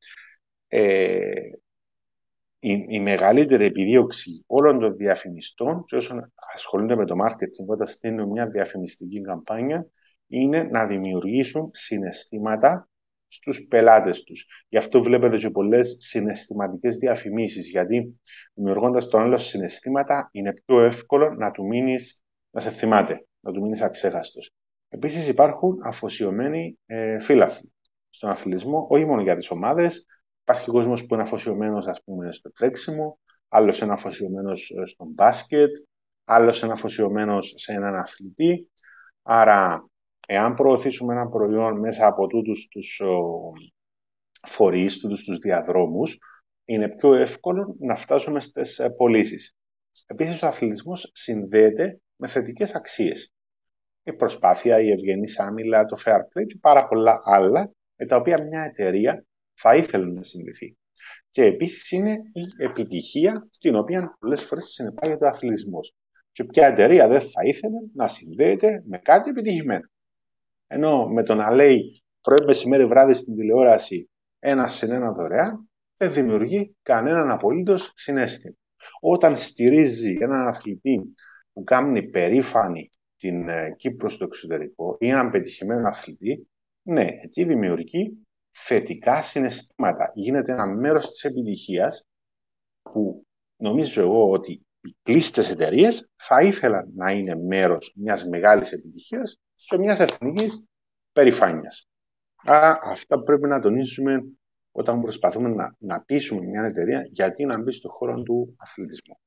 η μεγαλύτερη επιδίωξη όλων των διαφημιστών και όσων ασχολούνται με το marketing όταν στείλουν μια διαφημιστική καμπάνια είναι να δημιουργήσουν συναισθήματα στους πελάτες τους. Γι' αυτό βλέπετε και πολλές συναισθηματικές διαφημίσεις, γιατί δημιουργώντας τον άλλο συναισθήματα είναι πιο εύκολο να του μείνεις, να σε θυμάται, να του μείνεις αξέχαστος. Επίσης υπάρχουν αφοσιωμένοι φίλαθλοι στον αθλητισμό, όχι μόνο για τις ομάδες. Υπάρχει κόσμος που είναι αφοσιωμένος, ας πούμε, στο τρέξιμο, άλλος είναι αφοσιωμένος στο μπάσκετ, άλλος είναι αφοσιωμένος σε έναν αθλητή. Άρα, εάν προωθήσουμε ένα προϊόν μέσα από τούτους τους φορείς, τούτους τους διαδρόμους, είναι πιο εύκολο να φτάσουμε στις πωλήσεις. Επίσης, ο αθλητισμός συνδέεται με θετικές αξίες. Η προσπάθεια, η ευγενής άμυλα, το fair play και πάρα πολλά άλλα, με τα οποία μια εταιρεία θα ήθελε να συνδεθεί. Και επίσης είναι η επιτυχία, την οποία πολλές φορές συνεπάγεται ο αθλητισμός. Και ποια εταιρεία δεν θα ήθελε να συνδέεται με κάτι επιτυχημένο. Ενώ με το να λέει πρωί, μεσημέρι, βράδυ στην τηλεόραση ένα συν ένα δωρεάν, δεν δημιουργεί κανέναν απολύτως συναίσθημα. Όταν στηρίζει έναν αθλητή που κάνει περήφανη την Κύπρο στο εξωτερικό ή έναν πετυχημένο αθλητή, ναι, εκεί δημιουργεί θετικά συναισθήματα. Γίνεται ένα μέρος της επιτυχίας που νομίζω εγώ ότι οι κλείστες εταιρείες θα ήθελαν να είναι μέρος μιας μεγάλης επιτυχίας και μιας εθνικής περηφάνειας. Άρα αυτά πρέπει να τονίσουμε όταν προσπαθούμε να πείσουμε μια εταιρεία γιατί να μπει στον χώρο του αθλητισμού.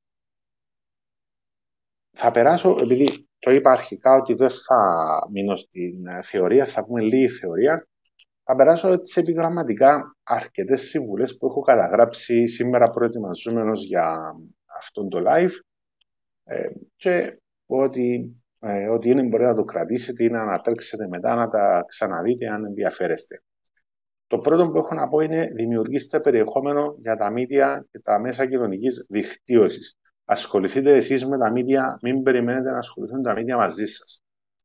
Θα περάσω, επειδή το είπα αρχικά ότι δεν θα μείνω στην θεωρία, θα πούμε λίγη θεωρία, θα περάσω σε επιγραμματικά αρκετές συμβουλές που έχω καταγράψει σήμερα προετοιμαζόμενος για αυτό το live και ότι είναι μπορείτε να το κρατήσετε ή να ανατρέξετε μετά να τα ξαναδείτε αν ενδιαφέρεστε. Το πρώτο που έχω να πω είναι δημιουργήστε περιεχόμενο για τα media και τα μέσα κοινωνικής δικτύωσης. Ασχοληθείτε εσείς με τα media, μην περιμένετε να ασχοληθούν τα media μαζί σας.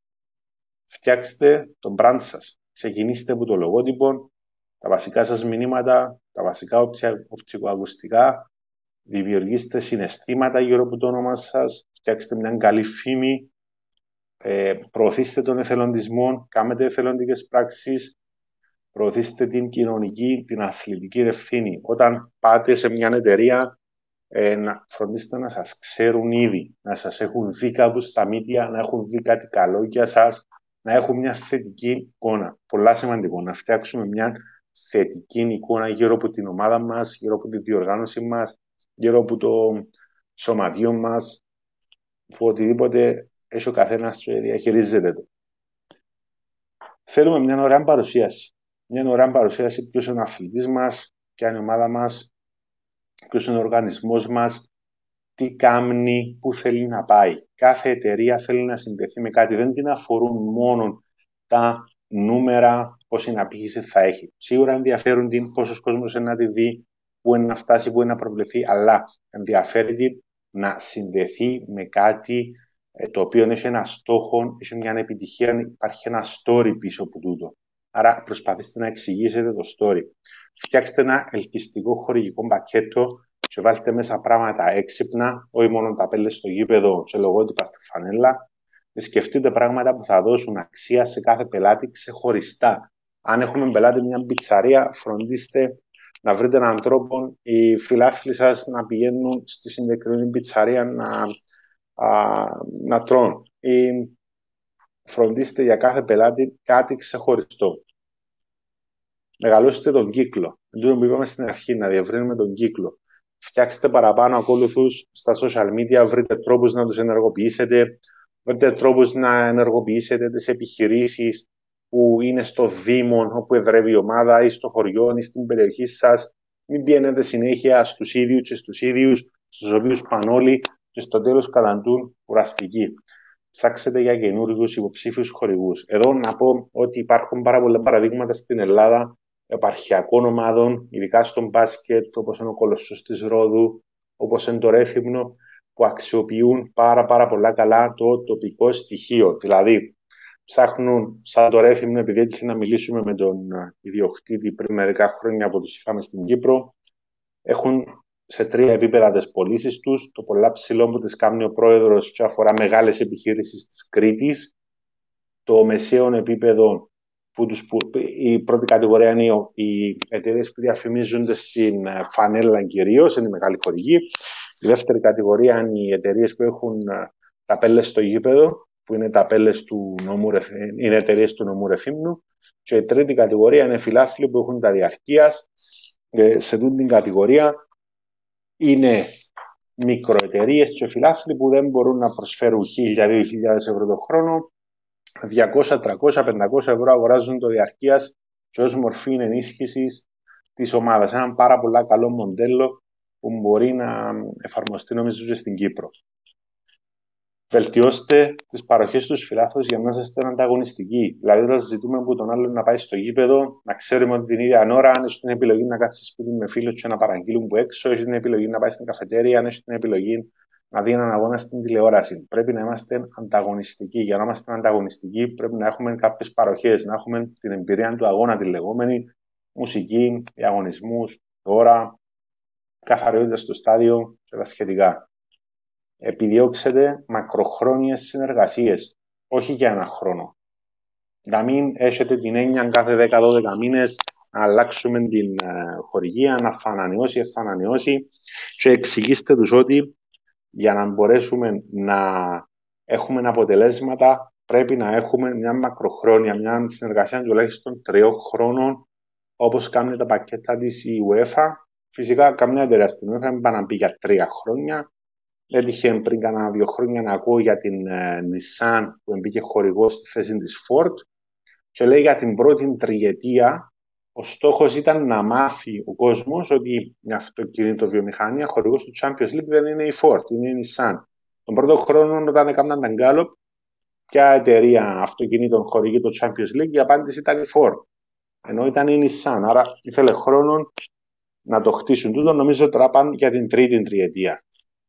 Φτιάξτε το brand σας. Ξεκινήστε από το λογότυπο, τα βασικά σας μηνύματα, τα βασικά οπτικοακουστικά. Δημιουργήστε συναισθήματα γύρω από το όνομα σας. Φτιάξτε μια καλή φήμη. Προωθήστε τον εθελοντισμό. Κάνετε εθελοντικές πράξεις. Προωθήστε την κοινωνική, την αθλητική ευθύνη. Όταν πάτε σε μια εταιρεία, να φροντίστε να σας ξέρουν ήδη, να σας έχουν δει κάπου στα media, να έχουν δει κάτι καλό για σας, να έχουν μια θετική εικόνα. Πολλά σημαντικό, να φτιάξουμε μια θετική εικόνα γύρω από την ομάδα μας, γύρω από τη διοργάνωση μας, γύρω από το σωματείο μας, που οτιδήποτε έχει ο καθένας και διαχειρίζεται το. Θέλουμε μια ωραία παρουσίαση. Μια ωραία παρουσίαση ποιος είναι ο αθλητής μας, ποια είναι η ομάδα μας, ποιος είναι ο οργανισμός μας, τι κάνει, πού θέλει να πάει. Κάθε εταιρεία θέλει να συνδεθεί με κάτι. Δεν την αφορούν μόνο τα νούμερα, πόση απήχηση θα έχει. Σίγουρα ενδιαφέρουν την πόσος κόσμος είναι να τη δει, πού είναι να φτάσει, πού είναι να προβλεφθεί, αλλά ενδιαφέρει την να συνδεθεί με κάτι το οποίο έχει ένα στόχο, έχει μια επιτυχία, υπάρχει ένα story πίσω από τούτο. Άρα προσπαθήστε να εξηγήσετε το story. Φτιάξτε ένα ελκυστικό χορηγικό πακέτο και βάλτε μέσα πράγματα έξυπνα, όχι μόνο τα πέλες στο γήπεδο και λογότυπα στη φανέλα. Σκεφτείτε πράγματα που θα δώσουν αξία σε κάθε πελάτη ξεχωριστά. Αν έχουμε πελάτη μια πιτσαρία, φροντίστε να βρείτε έναν τρόπο οι φιλάθλοι σας να πηγαίνουν στη συγκεκριμένη πιτσαρία να τρώνε. Φροντίστε για κάθε πελάτη κάτι ξεχωριστό. Μεγαλώστε τον κύκλο. Εντούτοις που είπαμε στην αρχή, να διευρύνουμε τον κύκλο. Φτιάξτε παραπάνω ακόλουθους στα social media, βρείτε τρόπους να τους ενεργοποιήσετε, βρείτε τρόπους να ενεργοποιήσετε τις επιχειρήσεις που είναι στο Δήμο, όπου εδρεύει η ομάδα, ή στο χωριό, ή στην περιοχή σας. Μην πηγαίνετε συνέχεια στους ίδιους και στους ίδιους, στους οποίους πάνε όλοι και στο τέλος καταντούν κουραστικοί. Ψάξετε για καινούριους υποψήφιους χορηγούς. Εδώ να πω ότι υπάρχουν πάρα πολλά παραδείγματα στην Ελλάδα επαρχιακών ομάδων, ειδικά στο μπάσκετ, όπως είναι ο Κολοσσός της Ρόδου, όπως είναι το Ρέθυμνο, που αξιοποιούν πάρα πολλά καλά το τοπικό στοιχείο. Δηλαδή, ψάχνουν σαν το Ρέθυμνο, επειδή έτυχε να μιλήσουμε με τον ιδιοκτήτη πριν μερικά χρόνια που τους είχαμε στην Κύπρο, έχουν σε 3 επίπεδα τις πωλήσεις τους. Το πολλά ψηλό που τις κάνει ο πρόεδρος και αφορά μεγάλες επιχείρησεις της Κρήτης. Το μεσαίο επίπεδο η πρώτη κατηγορία είναι οι εταιρείες που διαφημίζονται στην φανέλα κυρίως, είναι η μεγάλη χορηγή. Η δεύτερη κατηγορία είναι οι εταιρείες που έχουν ταπέλες στο γήπεδο, που είναι ταπέλες του νομού, είναι εταιρείες του νομού Ρεθύμνου. Και η τρίτη κατηγορία είναι φιλάθλοι που έχουν τα διαρκείας. Σε αυτή την κατηγορία είναι μικροεταιρείες και φιλάθλοι που δεν μπορούν να προσφέρουν 1.000-2.000 ευρώ το χρόνο. 200, 300, 500 ευρώ αγοράζουν το διαρκείας και ως μορφή ενίσχυσης της ομάδας. Ένα πάρα πολύ καλό μοντέλο που μπορεί να εφαρμοστεί νομίζω και στην Κύπρο. Βελτιώστε τις παροχές στους φιλάθλους για να είστε ανταγωνιστικοί. Δηλαδή, όταν ζητούμε από τον άλλον να πάει στο γήπεδο, να ξέρουμε ότι την ίδια ώρα, αν έχει την επιλογή να κάτσει σπίτι με φίλους και να παραγγείλουν που έξω, έχει την επιλογή να πάει στην καφετέρια, αν έχει την επιλογή να δει έναν αγώνα στην τηλεόραση. Πρέπει να είμαστε ανταγωνιστικοί. Για να είμαστε ανταγωνιστικοί, πρέπει να έχουμε κάποιες παροχές, να έχουμε την εμπειρία του αγώνα, τη λεγόμενη μουσική, διαγωνισμούς, δώρα, καθαριότητα στο στάδιο και τα σχετικά. Επιδιώξετε μακροχρόνιες συνεργασίες, όχι για ένα χρόνο. Να μην έχετε την έννοια κάθε 10-12 μήνες να αλλάξουμε την χορηγία, να θα ανανεώσει και εξηγήστε τους ότι για να μπορέσουμε να έχουμε αποτελέσματα πρέπει να έχουμε μια μακροχρόνια, μια συνεργασία τουλάχιστον 3 χρόνων, όπως κάνει τα πακέτα της η UEFA. Φυσικά καμιά εταιρεία στην UEFA δεν πάει να πει για 3 χρόνια. Έτυχε πριν κάνα 2 χρόνια να ακούω για την Nissan που μπήκε χορηγό στη θέση της Ford και λέει για την πρώτη τριετία ο στόχος ήταν να μάθει ο κόσμος ότι μια αυτοκίνητο βιομηχανία χορηγός του Champions League δεν είναι η Ford, είναι η Nissan. Τον πρώτο χρόνο όταν έκαναν τα Gallup, ποια εταιρεία αυτοκινήτων χορηγεί το Champions League, η απάντηση ήταν η Ford, ενώ ήταν η Nissan. Άρα ήθελε χρόνο να το χτίσουν τούτο, νομίζω τώρα πάνε για την τρίτη τριετία.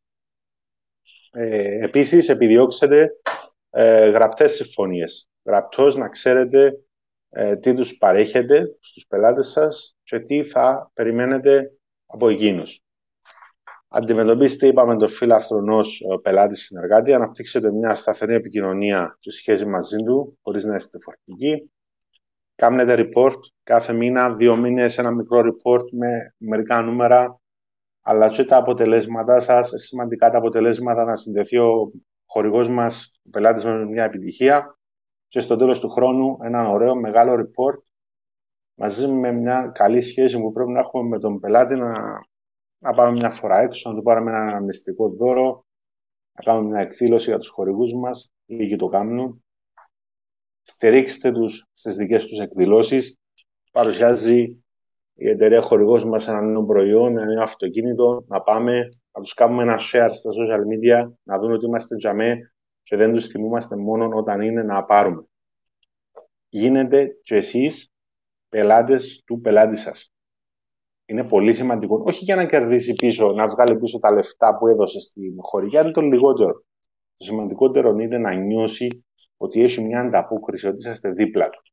Επίσης, επιδιώξετε γραπτές συμφωνίες. Γραπτώς να ξέρετε τι τους παρέχετε στους πελάτες σας και τι θα περιμένετε από εκείνους. Αντιμετωπίστε, είπαμε, τον φίλαθλο ως πελάτη συνεργάτη. Αναπτύξετε μια σταθερή επικοινωνία και σχέση μαζί του, χωρίς να είστε φορτικοί. Κάνετε report κάθε μήνα, 2 μήνες, ένα μικρό report με μερικά νούμερα, αλλά και τα αποτελέσματά σας, σημαντικά τα αποτελέσματα, να συνδεθεί ο χορηγός μας, ο πελάτης με μια επιτυχία και στο τέλος του χρόνου ένα ωραίο μεγάλο report μαζί με μια καλή σχέση που πρέπει να έχουμε με τον πελάτη, να πάμε μια φορά έξω, να του πάρουμε ένα αναμνηστικό δώρο, να κάνουμε μια εκδήλωση για τους χορηγούς μας, λίγοι το κάνουν. Στηρίξτε τους στις δικές τους εκδηλώσεις. Παρουσιάζει η εταιρεία χορηγός μας ένα νέο προϊόν, ένα νέο αυτοκίνητο, να πάμε, να τους κάνουμε ένα share στα social media, να δουν ότι είμαστε τζαμέ και δεν τους θυμούμαστε μόνο όταν είναι να πάρουμε. Γίνετε και εσείς πελάτες του πελάτη σας. Είναι πολύ σημαντικό, όχι για να κερδίσει πίσω, να βγάλει πίσω τα λεφτά που έδωσε στην χορηγία, είναι το λιγότερο. Το σημαντικότερο είναι να νιώσει ότι έχει μια ανταπόκριση, ότι είσαστε δίπλα του.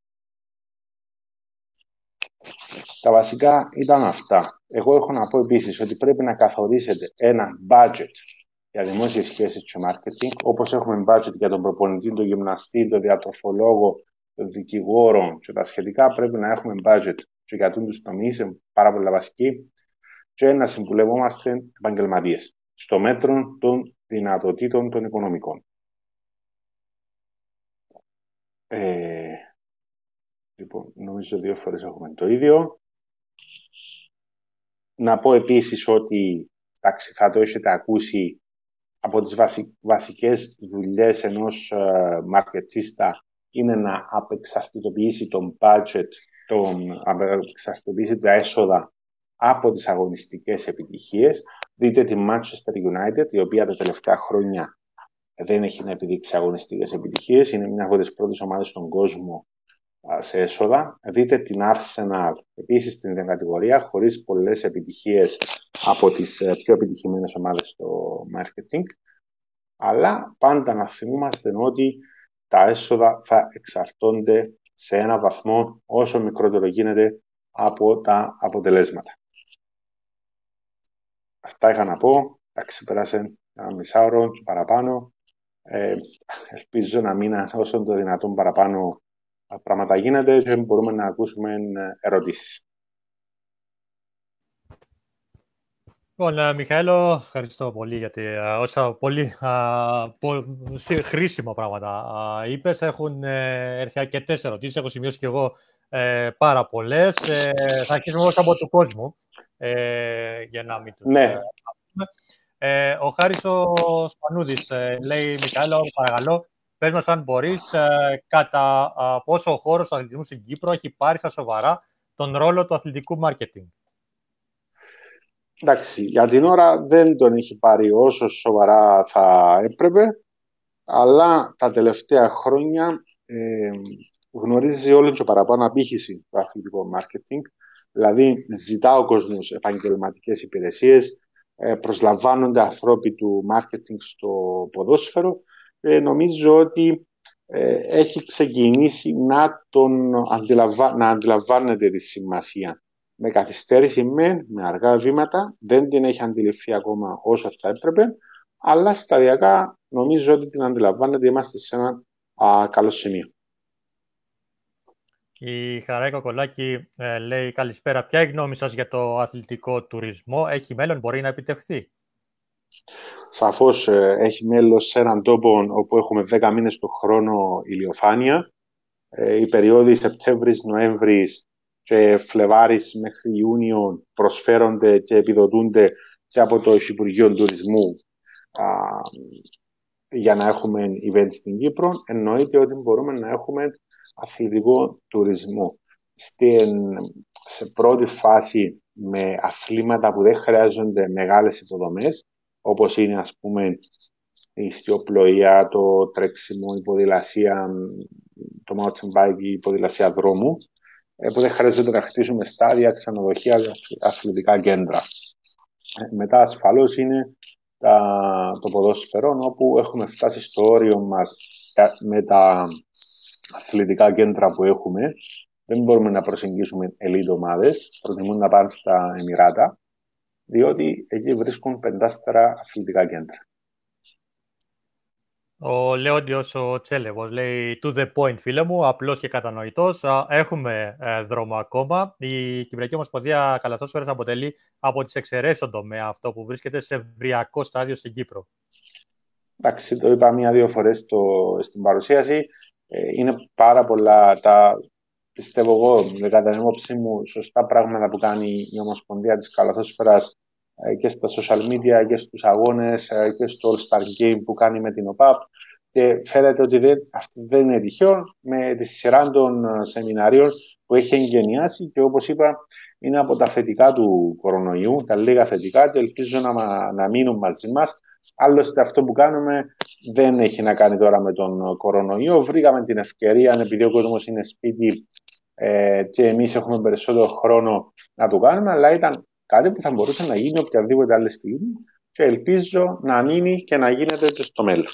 Τα βασικά ήταν αυτά. Εγώ έχω να πω επίσης ότι πρέπει να καθορίσετε ένα budget για δημόσιες σχέσεις και marketing, όπως έχουμε budget για τον προπονητή, τον γυμναστή, τον διατροφολόγο, τον δικηγόρο και τα σχετικά, πρέπει να έχουμε budget και για τους τομείς, είναι πάρα πολύ βασική, και να συμβουλευόμαστε επαγγελματίες στο μέτρο των δυνατοτήτων των οικονομικών. Λοιπόν, νομίζω 2 φορές έχουμε το ίδιο. Να πω επίσης ότι, εντάξει, θα το έχετε ακούσει, από τις βασικές δουλειές ενός μαρκετίστα είναι να απεξαρτητοποιήσει τον budget, απεξαρτητοποιήσει τα έσοδα από τις αγωνιστικές επιτυχίες. Δείτε τη Manchester United, η οποία τα τελευταία χρόνια δεν έχει να επιδείξει αγωνιστικές επιτυχίες. Είναι μια από τις πρώτες ομάδες στον κόσμο σε έσοδα. Δείτε την Arsenal, επίσης στην ίδια κατηγορία, χωρίς πολλές επιτυχίες από τις πιο επιτυχημένες ομάδες στο marketing. Αλλά πάντα να θυμούμαστε ότι τα έσοδα θα εξαρτώνται σε ένα βαθμό όσο μικρότερο γίνεται από τα αποτελέσματα. Αυτά είχα να πω. Εντάξει, πέρασε ένα μισάωρο και παραπάνω. Ελπίζω να μείναν όσο το δυνατόν παραπάνω πράγματα γίνεται και μπορούμε να ακούσουμε ερωτήσεις. Λοιπόν, Μιχαήλο, ευχαριστώ πολύ για όσα πολύ χρήσιμα πράγματα είπες. Έχουν έρθει αρκετές ερωτήσεις, έχω σημειώσει και εγώ πάρα πολλές. Θα αρχίσουμε όμως από του κόσμου, για να μην τους Ναι. ο Χάρης ο Σπανούδης λέει, Μιχαήλο, παρακαλώ, πες μας αν μπορείς, κατά πόσο ο χώρος του αθλητισμού στην Κύπρο έχει πάρει στα σοβαρά τον ρόλο του αθλητικού μάρκετινγκ. Εντάξει, για την ώρα δεν τον έχει πάρει όσο σοβαρά θα έπρεπε, αλλά τα τελευταία χρόνια γνωρίζει όλο και παραπάνω απήχηση το αθλητικό μάρκετινγκ, δηλαδή ζητά ο κόσμος επαγγελματικές υπηρεσίες, προσλαμβάνονται ανθρώποι του μάρκετινγκ στο ποδόσφαιρο. Νομίζω ότι έχει ξεκινήσει να αντιλαμβάνεται τη σημασία. Με καθυστέρηση με αργά βήματα, δεν την έχει αντιληφθεί ακόμα όσο θα έπρεπε, αλλά σταδιακά νομίζω ότι την αντιλαμβάνεται, είμαστε σε ένα καλό σημείο. Η Χαρά Κοκολάκη λέει, καλησπέρα, ποια είναι η γνώμη σας για το αθλητικό τουρισμό, έχει μέλλον, μπορεί να επιτευχθεί? Σαφώς έχει μέλλον σε έναν τόπο όπου έχουμε 10 μήνες το χρόνο ηλιοφάνεια. Οι περίοδοι Σεπτέμβρης, Νοέμβρης και Φλεβάρης μέχρι Ιούνιο προσφέρονται και επιδοτούνται και από το Υφυπουργείο Τουρισμού για να έχουμε events στην Κύπρο. Εννοείται ότι μπορούμε να έχουμε αθλητικό τουρισμό. Σε πρώτη φάση με αθλήματα που δεν χρειάζονται μεγάλες υποδομές, όπως είναι ας πούμε η ιστιοπλοεία, το τρέξιμο, η ποδηλασία, το mountain bike, η ποδηλασία δρόμου, που δεν χρειάζεται να χτίσουμε στάδια, ξενοδοχεία, αθλητικά κέντρα. Μετά ασφαλώς είναι το ποδόσφαιρο, όπου έχουμε φτάσει στο όριο μας με τα αθλητικά κέντρα που έχουμε. Δεν μπορούμε να προσεγγίσουμε ελίτ ομάδες, προτιμούν να πάνε στα Εμιράτα, διότι εκεί βρίσκουν πεντάστερα αθλητικά κέντρα. Ο Λέοντιος ο Τσέλεβος λέει, to the point, φίλε μου, απλός και κατανοητός. Έχουμε δρόμο ακόμα. Η Κυπριακή Ομοσπονδία Καλαθόσφαιρας αποτελεί από τις εξαιρέσεις στον τομέα αυτό που βρίσκεται σε εμβρυακό στάδιο στην Κύπρο. Εντάξει, το είπα μία-δύο φορές στην παρουσίαση. Είναι πάρα πολλά πιστεύω εγώ, κατά την άποψή μου, σωστά πράγματα που κάνει η Ομοσπονδία της Καλαθόσφαιρας και στα social media και στους αγώνες και στο All-Star Game που κάνει με την ΟΠΑΠ, και φαίνεται ότι αυτό δεν είναι τυχαίο με τη σειρά των σεμιναρίων που έχει εγγενιάσει, και όπως είπα είναι από τα θετικά του κορονοϊού, τα λίγα θετικά, και ελπίζω να μείνουν μαζί μας. Άλλωστε αυτό που κάνουμε δεν έχει να κάνει τώρα με τον κορονοϊό. Βρήκαμε την ευκαιρία, επειδή ο κόσμος είναι σπίτι και εμείς έχουμε περισσότερο χρόνο να το κάνουμε, αλλά ήταν κάτι που θα μπορούσε να γίνει οποιαδήποτε άλλη στιγμή και ελπίζω να μείνει και να γίνεται και στο μέλλον.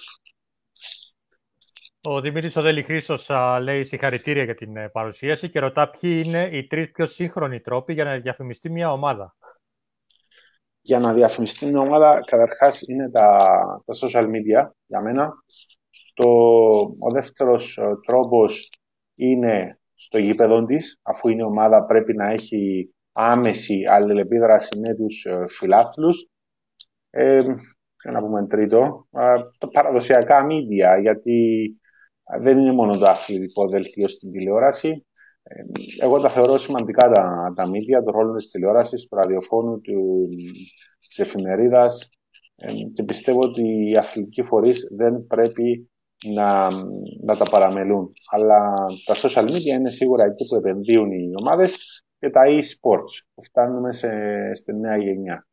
Ο Δημήτρης Οδέλη Χρήστος λέει συγχαρητήρια για την παρουσίαση και ρωτά ποιοι είναι οι 3 πιο σύγχρονοι τρόποι για να διαφημιστεί μια ομάδα. Για να διαφημιστεί μια ομάδα, καταρχάς είναι τα social media για μένα. Ο δεύτερος τρόπος είναι στο γήπεδο της, αφού είναι ομάδα πρέπει να έχει άμεση αλληλεπίδραση με τους φιλάθλους. Και να πούμε τρίτο, τα παραδοσιακά media, γιατί δεν είναι μόνο το αθλητικό δελτίο στην τηλεόραση. Εγώ τα θεωρώ σημαντικά τα media, το ρόλο της τηλεόρασης, του ραδιοφώνου, της εφημερίδας, και πιστεύω ότι οι αθλητικοί φορείς δεν πρέπει να τα παραμελούν. Αλλά τα social media είναι σίγουρα εκεί που επενδύουν οι ομάδες, και τα e-sports που φτάνουμε στη νέα γενιά.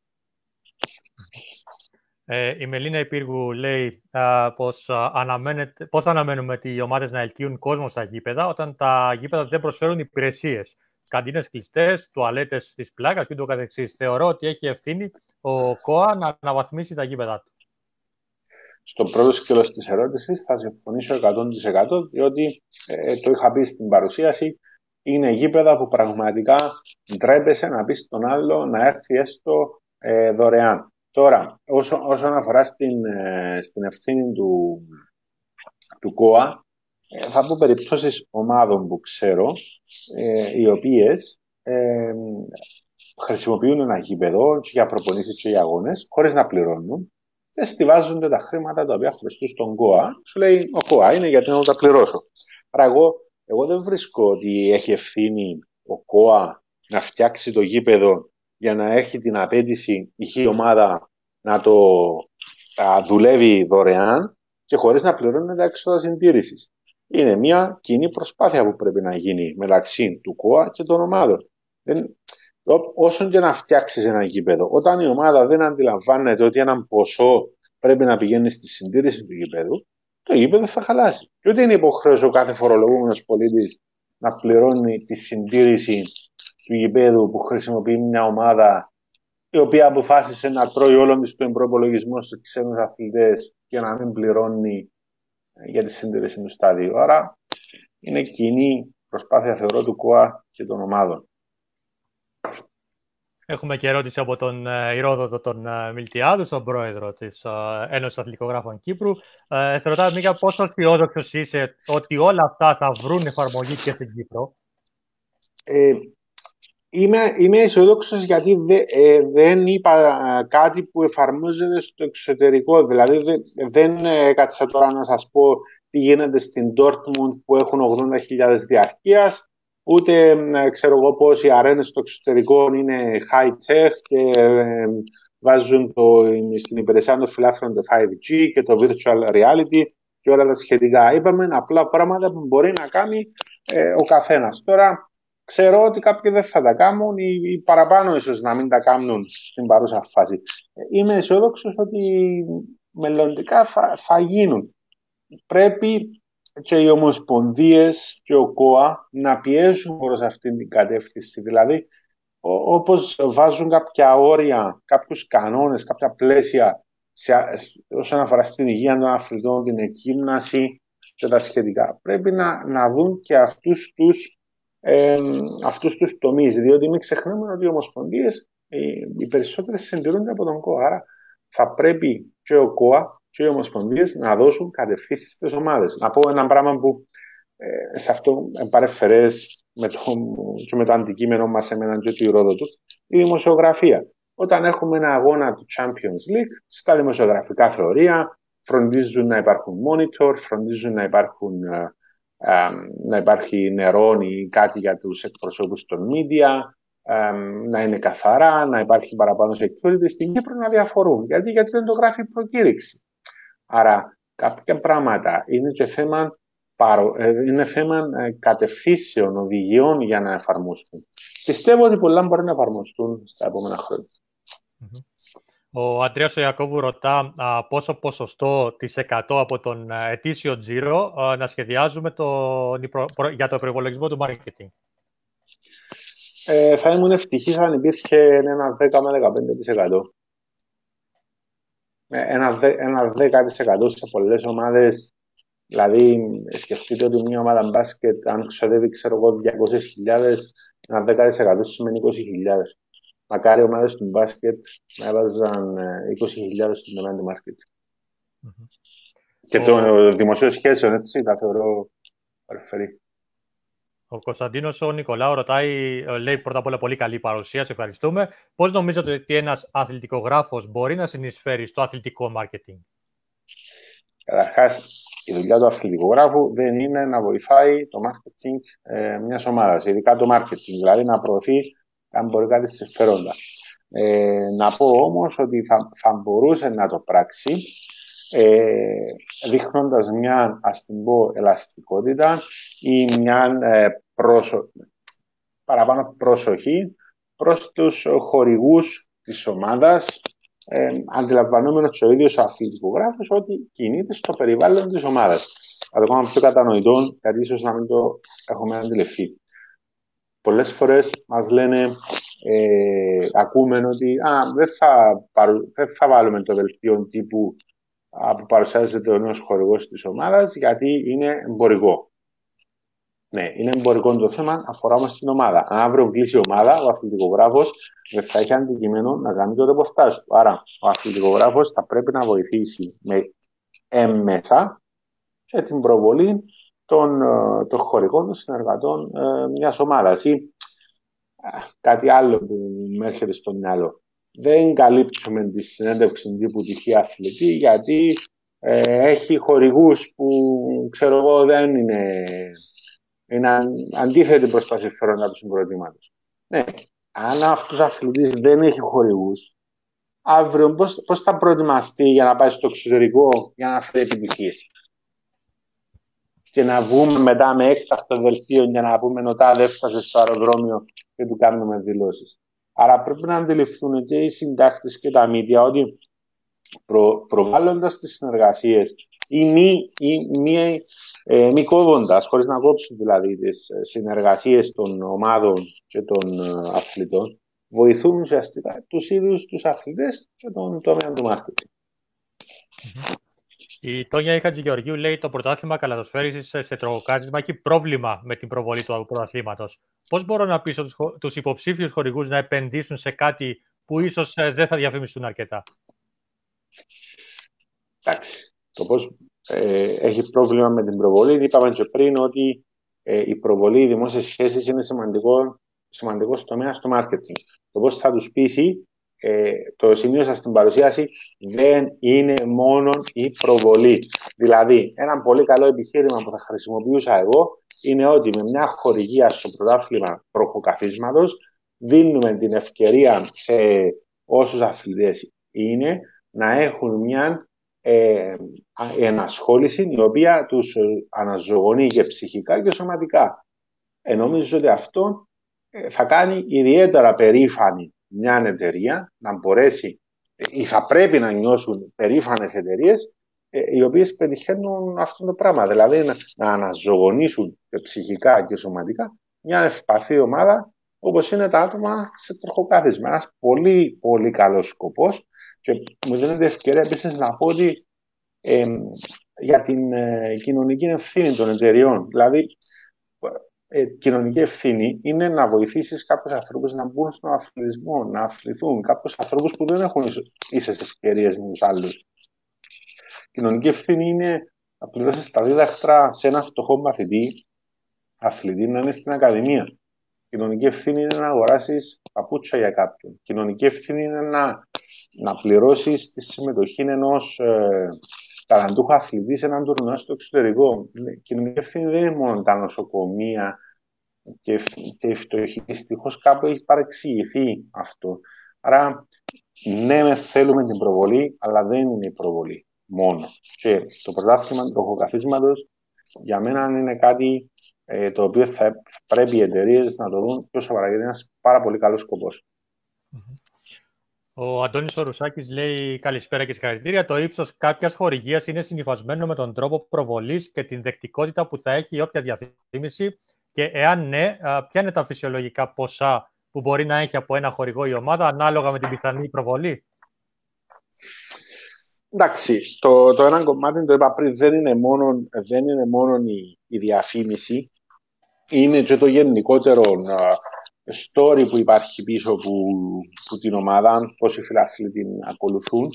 Η Μελίνα Υπήργου λέει πώς αναμένουμε ότι οι ομάδες να ελκύουν κόσμο στα γήπεδα όταν τα γήπεδα δεν προσφέρουν υπηρεσίες. Καντίνες κλειστές, τουαλέτες της πλάκας και ούτω καθεξής. Θεωρώ ότι έχει ευθύνη ο ΚΟΑ να αναβαθμίσει τα γήπεδα του. Στο πρώτο σκέλος της ερώτησης θα συμφωνήσω 100%, διότι το είχα πει στην παρουσίαση, είναι γήπεδα που πραγματικά ντρέπεσαι να πεις στον άλλο να έρθει έστω δωρεάν. Τώρα, όσον αφορά στην ευθύνη του ΚΟΑ, Θα πω περιπτώσεις ομάδων που ξέρω, οι οποίες χρησιμοποιούν ένα γήπεδο και για προπονήσεις και για αγώνες, χωρίς να πληρώνουν, και στιβάζονται τα χρήματα τα οποία χρωστούν στον ΚΟΑ. Σου λέει ο ΚΟΑ είναι γιατί να τα πληρώσω. Άρα εγώ δεν βρίσκω ότι έχει ευθύνη ο ΚΟΑ να φτιάξει το γήπεδο για να έχει την απέτηση η ομάδα να το δουλεύει δωρεάν και χωρίς να πληρώνει τα έξοδα συντήρησης. Είναι μια κοινή προσπάθεια που πρέπει να γίνει μεταξύ του ΚΟΑ και των ομάδων. Όσον και να φτιάξεις ένα γήπεδο, όταν η ομάδα δεν αντιλαμβάνεται ότι ένα ποσό πρέπει να πηγαίνει στη συντήρηση του γήπεδου, το γήπεδο θα χαλάσει. Και ούτε είναι υποχρέωση ο κάθε φορολογούμενος πολίτης να πληρώνει τη συντήρηση του γήπεδου που χρησιμοποιεί μια ομάδα η οποία αποφάσισε να τρώει όλον της τον προπολογισμό στους ξένους αθλητές και να μην πληρώνει για τη συντήρηση του στάδιου. Άρα είναι κοινή προσπάθεια, θεωρώ, του ΚΟΑ και των ομάδων. Έχουμε και ερώτηση από τον Ηρόδοτο τον Μιλτιάδου, τον πρόεδρο της Ένωσης Αθλητικογράφων Κύπρου. Σε ρωτάω, Μίκα, πόσο αισιόδοξος είσαι ότι όλα αυτά θα βρουν εφαρμογή και στην Κύπρο? Είμαι αισιόδοξος γιατί δεν είπα κάτι που εφαρμόζεται στο εξωτερικό. Δηλαδή δεν έκατσα τώρα να σας πω τι γίνεται στην Dortmund που έχουν 80.000 διαρκείας, ούτε ξέρω εγώ πώς οι αρένες στο εξωτερικό είναι high-tech και βάζουν στην υπηρεσία των φιλάθλων το 5G και το virtual reality και όλα τα σχετικά. Είπαμε απλά πράγματα που μπορεί να κάνει ο καθένας. Τώρα ξέρω ότι κάποιοι δεν θα τα κάνουν ή παραπάνω ίσως να μην τα κάνουν στην παρούσα φάση. Είμαι αισιόδοξος ότι μελλοντικά θα γίνουν. Πρέπει και οι ομοσπονδίες και ο ΚΟΑ να πιέσουν προς αυτήν την κατεύθυνση. Δηλαδή, όπως βάζουν κάποια όρια, κάποιους κανόνες, κάποια πλαίσια όσον αφορά στην υγεία των αθλητών, την εκγύμναση και τα σχετικά. Πρέπει να δουν και αυτούς τους τομείς, διότι μην ξεχνάμε ότι οι ομοσπονδίες οι περισσότερες συντηρούνται από τον ΚΟΑ. Άρα θα πρέπει και ο ΚΟΑ και οι ομοσπονδίες να δώσουν κατευθύνσεις στις ομάδες. Να πω ένα πράγμα που σε αυτό παρεφερές με το αντικείμενο μας εμένα και του Ηρόδοτου, η δημοσιογραφία. Όταν έχουμε ένα αγώνα του Champions League, στα δημοσιογραφικά θεωρία φροντίζουν να υπάρχουν monitor, φροντίζουν να υπάρχει νερό ή κάτι για τους εκπροσώπους των media, να είναι καθαρά, να υπάρχει παραπάνω security. Στην Κύπρο να διαφορούν. Γιατί δεν το γράφει η προκήρυξη. Άρα κάποια πράγματα είναι θέμα κατευθύνσεων, οδηγιών για να εφαρμοστούν. Πιστεύω ότι πολλά μπορεί να εφαρμοστούν στα επόμενα χρόνια. Ο Αντρέας ο Ιακώβου ρωτά πόσο ποσοστό της 100 από τον ετήσιο τζίρο να σχεδιάζουμε για το προϋπολογισμό του marketing. Θα ήμουν ευτυχής αν υπήρχε ένα 10 με 15%. Ένα 10% σε πολλές ομάδες. Δηλαδή, σκεφτείτε ότι μια ομάδα μπάσκετ, αν ξοδεύει, ξέρω εγώ, 200.000, ένα 10% σημαίνει 20.000. Μακάρι ομάδες του μπάσκετ να έβαζαν 20.000 στον τομέα του μάρκετινγκ. Και το δημοσίο σχέσεων, έτσι, τα θεωρώ παρεφερή. Ο Κωνσταντίνος ο Νικολάου λέει πρώτα απ' όλα πολύ καλή παρουσία, σε ευχαριστούμε. Πώς νομίζετε ότι ένας αθλητικογράφος μπορεί να συνεισφέρει στο αθλητικό μάρκετινγκ? Καταρχάς, η δουλειά του αθλητικογράφου δεν είναι να βοηθάει το μάρκετινγκ μιας ομάδας, ειδικά το μάρκετινγκ, δηλαδή να προωθεί εμπορικά της συμφέροντα. Να πω όμως ότι θα μπορούσε να το πράξει δείχνοντας μια, ας την πω, ελαστικότητα ή μια παραπάνω προσοχή προς τους χορηγούς της ομάδας, αντιλαμβανόμενος και ο ίδιος ο αθλητικογράφος ότι κινείται στο περιβάλλον της ομάδας. Θα το κάνω πιο κατανοητό, γιατί ίσως να μην το έχουμε αντιληφθεί. Πολλές φορές μας λένε, ακούμε ότι δεν θα βάλουμε το δελτίο τύπου που παρουσιάζεται ο νέος χορηγός της ομάδας γιατί είναι εμπορικό. Ναι, είναι εμπορικό το θέμα, αφορά όμως την ομάδα. Αν αύριο κλείσει η ομάδα, ο αθλητικογράφος δεν θα έχει αντικείμενο να κάνει το ρεπορτάζ του. Άρα, ο αθλητικογράφος θα πρέπει να βοηθήσει με έμμεσα και την προβολή των χορηγών, των συνεργατών μιας ομάδας. Ή κάτι άλλο που μου έρχεται στο μυαλό. Δεν καλύπτουμε τη συνέντευξη τύπου τυχή αθλητή, γιατί έχει χορηγούς που, ξέρω εγώ, δεν είναι αντίθετοι προς τα συμφέροντα του συγκροτήματος. Ναι, αν αυτός ο αθλητής δεν έχει χορηγούς, αύριο πώς θα προετοιμαστεί για να πάει στο εξωτερικό για να φέρει επιτυχίες? Και να βγούμε μετά με έκτακτο δελτίο για να πούμε ότι δεν έφτασε στο αεροδρόμιο και του κάνουμε δηλώσεις. Άρα πρέπει να αντιληφθούν και οι συντάκτες και τα media ότι προβάλλοντας τις συνεργασίες ή μη κόβοντας, χωρίς να κόψουν δηλαδή τις συνεργασίες των ομάδων και των αθλητών, βοηθούν ουσιαστικά τους ίδιους τους αθλητές και τον τομέα του marketing. Η Τόνια Χατζηγεωργίου λέει: το πρωτάθλημα καλαθοσφαίρισης σε τροχοκάθισμα έχει πρόβλημα με την προβολή του πρωταθλήματος. Πώς μπορώ να πείσω τους υποψήφιους χορηγούς να επενδύσουν σε κάτι που ίσως δεν θα διαφημιστούν αρκετά? Εντάξει. Το πώς έχει πρόβλημα με την προβολή, είπαμε και πριν ότι η προβολή, οι δημόσιες σχέσεις είναι σημαντικός τομέας στο marketing. Το πώς θα τους πείσει, το σημείωσα στην παρουσίαση, δεν είναι μόνο η προβολή. Δηλαδή, ένα πολύ καλό επιχείρημα που θα χρησιμοποιούσα εγώ είναι ότι με μια χορηγία στο πρωτάθλημα τροχοκαθίσματος δίνουμε την ευκαιρία σε όσους αθλητές είναι να έχουν μια ενασχόληση η οποία τους αναζωογονεί και ψυχικά και σωματικά. Νομίζω ότι αυτό θα κάνει ιδιαίτερα περήφανη μια εταιρεία να μπορέσει ή θα πρέπει να νιώσουν περήφανες εταιρείες οι οποίες πετυχαίνουν αυτό το πράγμα. Δηλαδή να αναζωογονήσουν ψυχικά και σωματικά μια ευπαθή ομάδα όπως είναι τα άτομα σε τροχοκάθισμα. Ένας πολύ πολύ καλός σκοπός. Και μου δίνεται ευκαιρία επίσης να πω ότι για την κοινωνική ευθύνη των εταιριών. Δηλαδή, κοινωνική ευθύνη είναι να βοηθήσεις κάποιους ανθρώπους να μπουν στον αθλητισμό, να αθληθούν. Κάποιους ανθρώπους που δεν έχουν ίσες ευκαιρίες με τους άλλους. Κοινωνική ευθύνη είναι να πληρώσεις τα δίδακτρα σε έναν φτωχό μαθητή, αθλητή, να είναι στην ακαδημία. Κοινωνική ευθύνη είναι να αγοράσεις παπούτσια για κάποιον. Κοινωνική ευθύνη είναι να πληρώσεις τη συμμετοχή ενός ταλαντούχου αθλητή σε έναν τουρνουά στο εξωτερικό. Κοινωνική ευθύνη δεν είναι μόνο τα νοσοκομεία και οι φτωχοί. Δυστυχώς κάπου έχει παρεξηγηθεί αυτό. Άρα, ναι, θέλουμε την προβολή, αλλά δεν είναι η προβολή μόνο. Και το πρωτάθλημα του τροχοκαθίσματος για μένα είναι κάτι το οποίο θα πρέπει οι εταιρείες να το δουν πιο σοβαρά, γιατί είναι ένας πάρα πολύ καλός σκοπός. Ο Αντώνης Ορουσάκης λέει: καλησπέρα και συγχαρητήρια. Το ύψος κάποιας χορηγίας είναι συνυφασμένο με τον τρόπο προβολής και την δεκτικότητα που θα έχει όποια διαφήμιση, και εάν ναι, ποια είναι τα φυσιολογικά ποσά που μπορεί να έχει από ένα χορηγό η ομάδα ανάλογα με την πιθανή προβολή? Εντάξει, το ένα κομμάτι, το είπα πριν, δεν είναι μόνο η διαφήμιση, είναι και το γενικότερο story που υπάρχει πίσω που την ομάδα, πόσοι φιλάθλοι την ακολουθούν.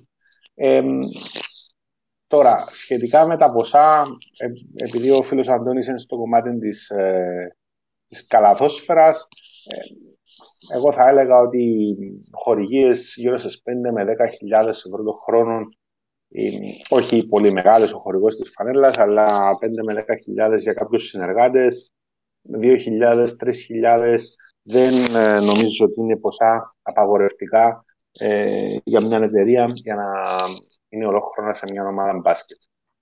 Τώρα, σχετικά με τα ποσά, επειδή ο φίλος Αντώνης είναι στο κομμάτι της καλαθόσφαιρας, εγώ θα έλεγα ότι χορηγίες γύρω στις 5 με 10.000 ευρώ το χρόνο, όχι πολύ μεγάλες ο χορηγός της φανέλας, αλλά 5 με 10.000 για κάποιους συνεργάτες, 2.000, 3.000, δεν νομίζω ότι είναι ποσά απαγορευτικά για μια εταιρεία για να είναι ολόχρονα σε μια ομάδα μπάσκετ.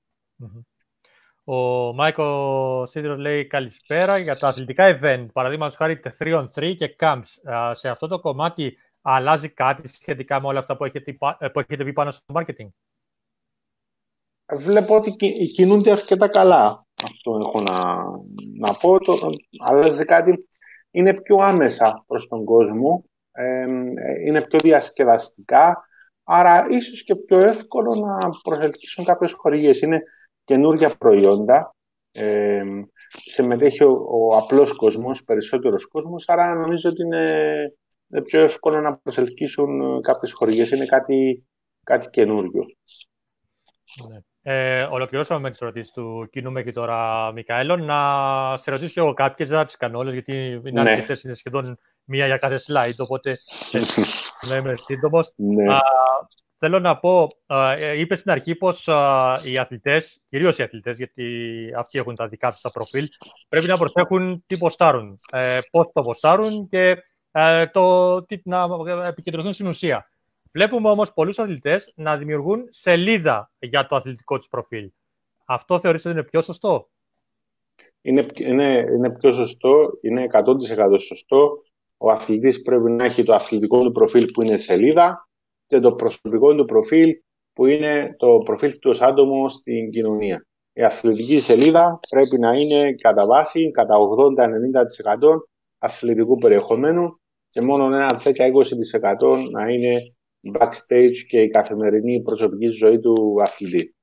Ο Μάικο Σίδηρος λέει: καλησπέρα. Για τα αθλητικά event, παραδείγματος χάρη 3on3 και camps, σε αυτό το κομμάτι αλλάζει κάτι σχετικά με όλα αυτά που έχετε πει πάνω στο marketing? Βλέπω ότι κινούνται αρκετά καλά. Αυτό έχω να πω. Αλλάζει κάτι. Είναι πιο άμεσα προς τον κόσμο. Είναι πιο διασκεδαστικά. Άρα ίσως και πιο εύκολο να προσελκύσουν κάποιες χορηγίες. Είναι καινούργια προϊόντα. Συμμετέχει ο απλός κόσμος, περισσότερος κόσμος. Άρα νομίζω ότι είναι πιο εύκολο να προσελκύσουν κάποιες χορηγίες. Είναι κάτι καινούργιο. Ναι. Ολοκληρώσαμε με τις ερωτήσεις του κοινού μέχρι τώρα, Μικαέλο. Να σε ρωτήσω και εγώ κάποιες, δεν θα τις κάνω όλες, γιατί είναι αρκετές, είναι σχεδόν μία για κάθε slide, οπότε να είμαι σύντομος. Θέλω να πω, είπες στην αρχή πως οι αθλητές, κυρίως οι αθλητές, γιατί αυτοί έχουν τα δικά τους τα προφίλ, πρέπει να προσέχουν τι ποστάρουν, πώς το ποστάρουν και να επικεντρωθούν στην ουσία. Βλέπουμε όμως πολλούς αθλητές να δημιουργούν σελίδα για το αθλητικό τους προφίλ. Αυτό θεωρείς ότι είναι πιο σωστό? Είναι πιο σωστό, είναι 100% σωστό. Ο αθλητής πρέπει να έχει το αθλητικό του προφίλ που είναι σελίδα και το προσωπικό του προφίλ που είναι το προφίλ του ως άτομο στην κοινωνία. Η αθλητική σελίδα πρέπει να είναι κατά βάση, κατά 80-90% αθλητικού περιεχομένου και μόνο ένα 10-20% να είναι backstage και η καθημερινή προσωπική ζωή του αθλητή.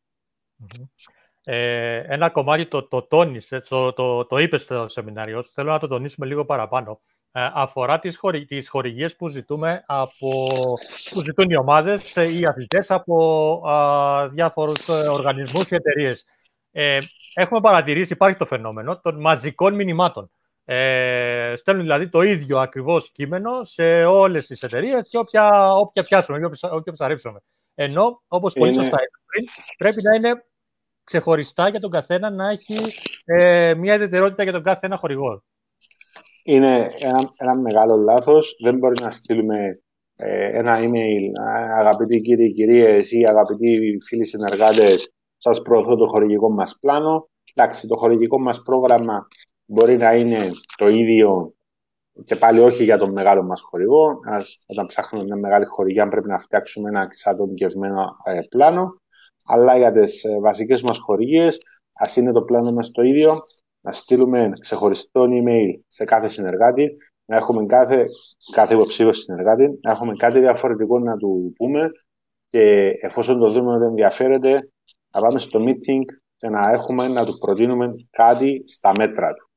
Ένα κομμάτι το τόνισε, το είπες στο σεμινάριο, θέλω να το τονίσουμε λίγο παραπάνω. Αφορά τις χορηγίες που που ζητούν οι ομάδες ή οι αθλητές από διάφορους οργανισμούς και εταιρείες. Έχουμε παρατηρήσει, υπάρχει το φαινόμενο των μαζικών μηνυμάτων. Στέλνουν δηλαδή το ίδιο ακριβώς κείμενο σε όλες τις εταιρείες και όποια πιάσουμε, όποια ψαρέψουμε. Ενώ, όπως πολύ σωστά είπες πριν, πρέπει να είναι ξεχωριστά για τον καθένα, να έχει μια ιδιαιτερότητα για τον κάθε ένα χορηγό. Είναι ένα μεγάλο λάθος. Δεν μπορεί να στείλουμε ένα email, αγαπητοί κύριοι, κυρίες ή αγαπητοί φίλοι συνεργάτες, σας προωθώ το χορηγικό μας πλάνο. Εντάξει, το χορηγικό μας πρόγραμμα μπορεί να είναι το ίδιο και πάλι όχι για τον μεγάλο μας χορηγό. Όταν ψάχνουμε μια μεγάλη χορηγία πρέπει να φτιάξουμε ένα εξατομικευμένο πλάνο. Αλλά για τις βασικές μας χορηγίες, ας είναι το πλάνο μας το ίδιο, να στείλουμε ξεχωριστό email σε κάθε συνεργάτη, να έχουμε κάθε υποψήφιο συνεργάτη, να έχουμε κάτι διαφορετικό να του πούμε και εφόσον το δούμε ότι ενδιαφέρεται, να πάμε στο meeting και να του προτείνουμε κάτι στα μέτρα του.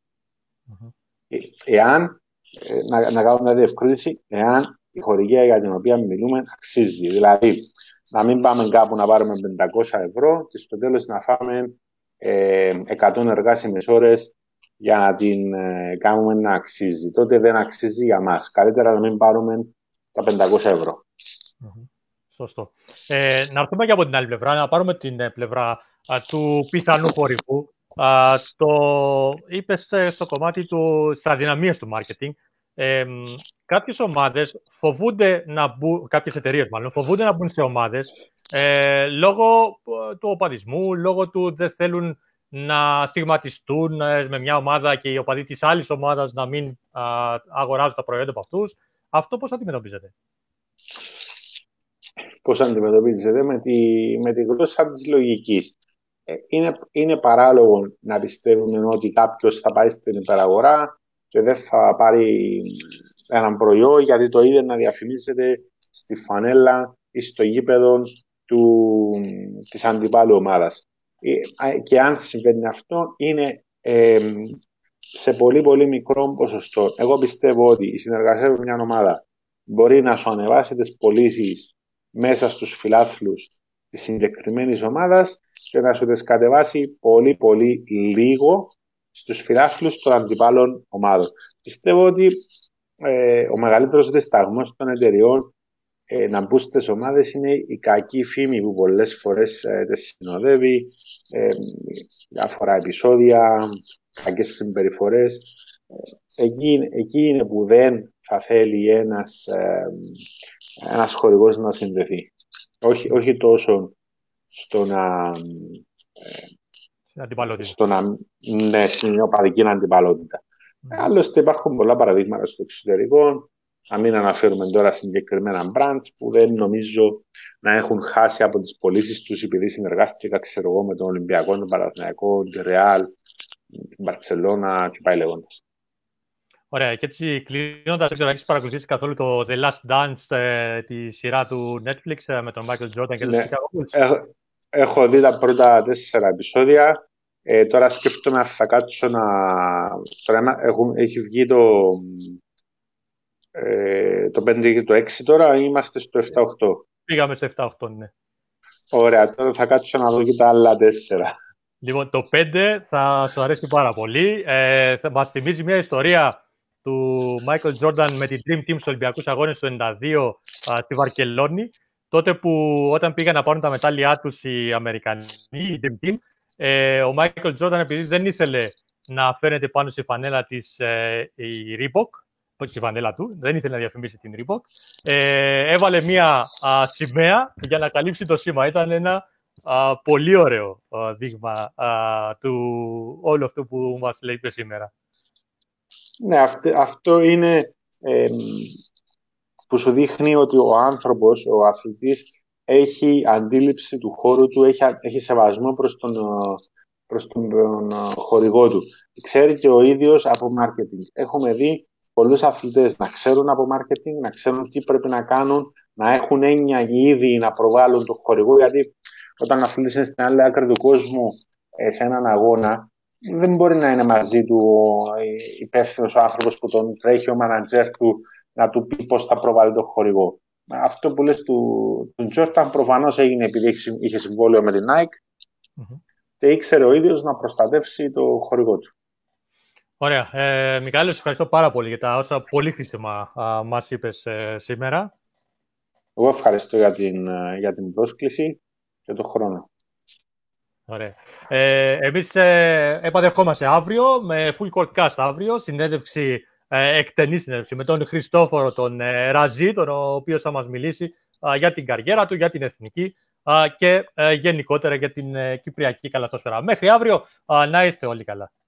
Να κάνουμε μια διευκρίνηση, εάν η χορηγία για την οποία μιλούμε αξίζει. Δηλαδή, να μην πάμε κάπου να πάρουμε 500 ευρώ και στο τέλος να φάμε 100 εργάσιμες ώρες για να την κάνουμε να αξίζει. Τότε δεν αξίζει για μας. Καλύτερα να μην πάρουμε τα 500 ευρώ. Σωστό. Να έρθουμε και από την άλλη πλευρά, να πάρουμε την πλευρά του πιθανού χορηγού. Είπες στο κομμάτι της αδυναμίας του marketing. Κάποιες ομάδες φοβούνται να μπουν, κάποιες εταιρείες μάλλον, φοβούνται να μπουν σε ομάδες λόγω του οπαδισμού, λόγω του δεν θέλουν να στιγματιστούν με μια ομάδα και οι οπαδοί της άλλης ομάδας να μην αγοράζουν τα προϊόντα από αυτούς. Αυτό πώς αντιμετωπίζετε? Πώς αντιμετωπίζετε? Με τη γλώσσα της λογικής. Είναι παράλογο να πιστεύουμε ότι κάποιος θα πάει στην υπεραγορά και δεν θα πάρει έναν προϊόν γιατί το είδε να διαφημίζεται στη φανέλα ή στο γήπεδο της αντιπάλου ομάδας. Και αν συμβαίνει αυτό, είναι σε πολύ πολύ μικρό ποσοστό. Εγώ πιστεύω ότι η συνεργασία με μια ομάδα μπορεί να σου ανεβάσει τις πωλήσεις μέσα στους φιλάθλους της συγκεκριμένης ομάδας και να σου τις κατεβάσει πολύ πολύ λίγο στους φιλάθλους των αντιπάλων ομάδων. Πιστεύω ότι ο μεγαλύτερος δισταγμός των εταιριών να μπουν στις ομάδες είναι η κακή φήμη που πολλές φορές τις συνοδεύει, διάφορα επεισόδια, κακές συμπεριφορές. Εκεί είναι που δεν θα θέλει ένας χορηγός να συνδεθεί. Όχι τόσο στην οπαδική αντιπαλότητα. Άλλωστε υπάρχουν πολλά παραδείγματα στο εξωτερικό. Να μην αναφέρουμε τώρα συγκεκριμένα brands που δεν νομίζω να έχουν χάσει από τις πωλήσεις τους επειδή συνεργάστηκα, ξέρω εγώ, με τον Ολυμπιακό, τον Παναθηναϊκό, τη Real, την Μπαρτσελώνα και πάει λέγοντας. Ωραία. Και έτσι κλείνοντας, δεν ξέρω, έχεις παρακολουθήσει καθόλου το The Last Dance, τη σειρά του Netflix με τον Michael Jordan και τον Chicago Bulls? Έχω δει τα πρώτα 4 επεισόδια. Τώρα σκέφτομαι αν θα κάτσω να... Έχει βγει το 5 και το 6 τώρα, είμαστε στο 7-8. Πήγαμε στο 7-8, ναι. Ωραία, τώρα θα κάτσω να δω και τα άλλα 4. Λοιπόν, το 5 θα σου αρέσει πάρα πολύ. Μας θυμίζει μια ιστορία του Michael Jordan με την Dream Team στους Ολυμπιακούς Αγώνες του 1992 στη Βαρκελόνη. Τότε που όταν πήγαν να πάρουν τα μετάλλια τους οι Αμερικανοί, η Dream Team, ο Michael Jordan, επειδή δεν ήθελε να φαίνεται πάνω στη φανέλα της η Reebok, στη φανέλα του, δεν ήθελε να διαφημίσει την Reebok, έβαλε μια σημαία για να καλύψει το σήμα. Ήταν ένα πολύ ωραίο δείγμα του όλου αυτού που μας λέει σήμερα. Ναι, αυτό είναι που σου δείχνει ότι ο άνθρωπος, ο αθλητής, έχει αντίληψη του χώρου του, έχει σεβασμό προς τον χορηγό του. Ξέρει και ο ίδιος από marketing. Έχουμε δει πολλούς αθλητές να ξέρουν από marketing, να ξέρουν τι πρέπει να κάνουν, να έχουν έννοια ήδη να προβάλλουν τον χορηγό, γιατί όταν ο αθλητής είναι στην άλλη άκρη του κόσμου σε έναν αγώνα, δεν μπορεί να είναι μαζί του ο υπεύθυνος ο άνθρωπος που τον τρέχει, ο μάνατζερ του, να του πει πώς θα προβάλλει τον χορηγό. Αυτό που λες του Jordan προφανώς έγινε επειδή είχε συμβόλαιο με την Nike και ήξερε ο ίδιος να προστατεύσει το χορηγό του. Ωραία. Μιχάλη, σε ευχαριστώ πάρα πολύ για τα όσα πολύ χρήσιμα μας είπες σήμερα. Εγώ ευχαριστώ για την πρόσκληση και τον χρόνο. Ωραία. Εμείς επανερχόμαστε αύριο με full court cast αύριο, εκτενή συνέντευξη με τον Χριστόφορο τον Ραζί, τον οποίος θα μας μιλήσει για την καριέρα του, για την εθνική και γενικότερα για την κυπριακή καλαθόσφαιρα. Μέχρι αύριο, να είστε όλοι καλά.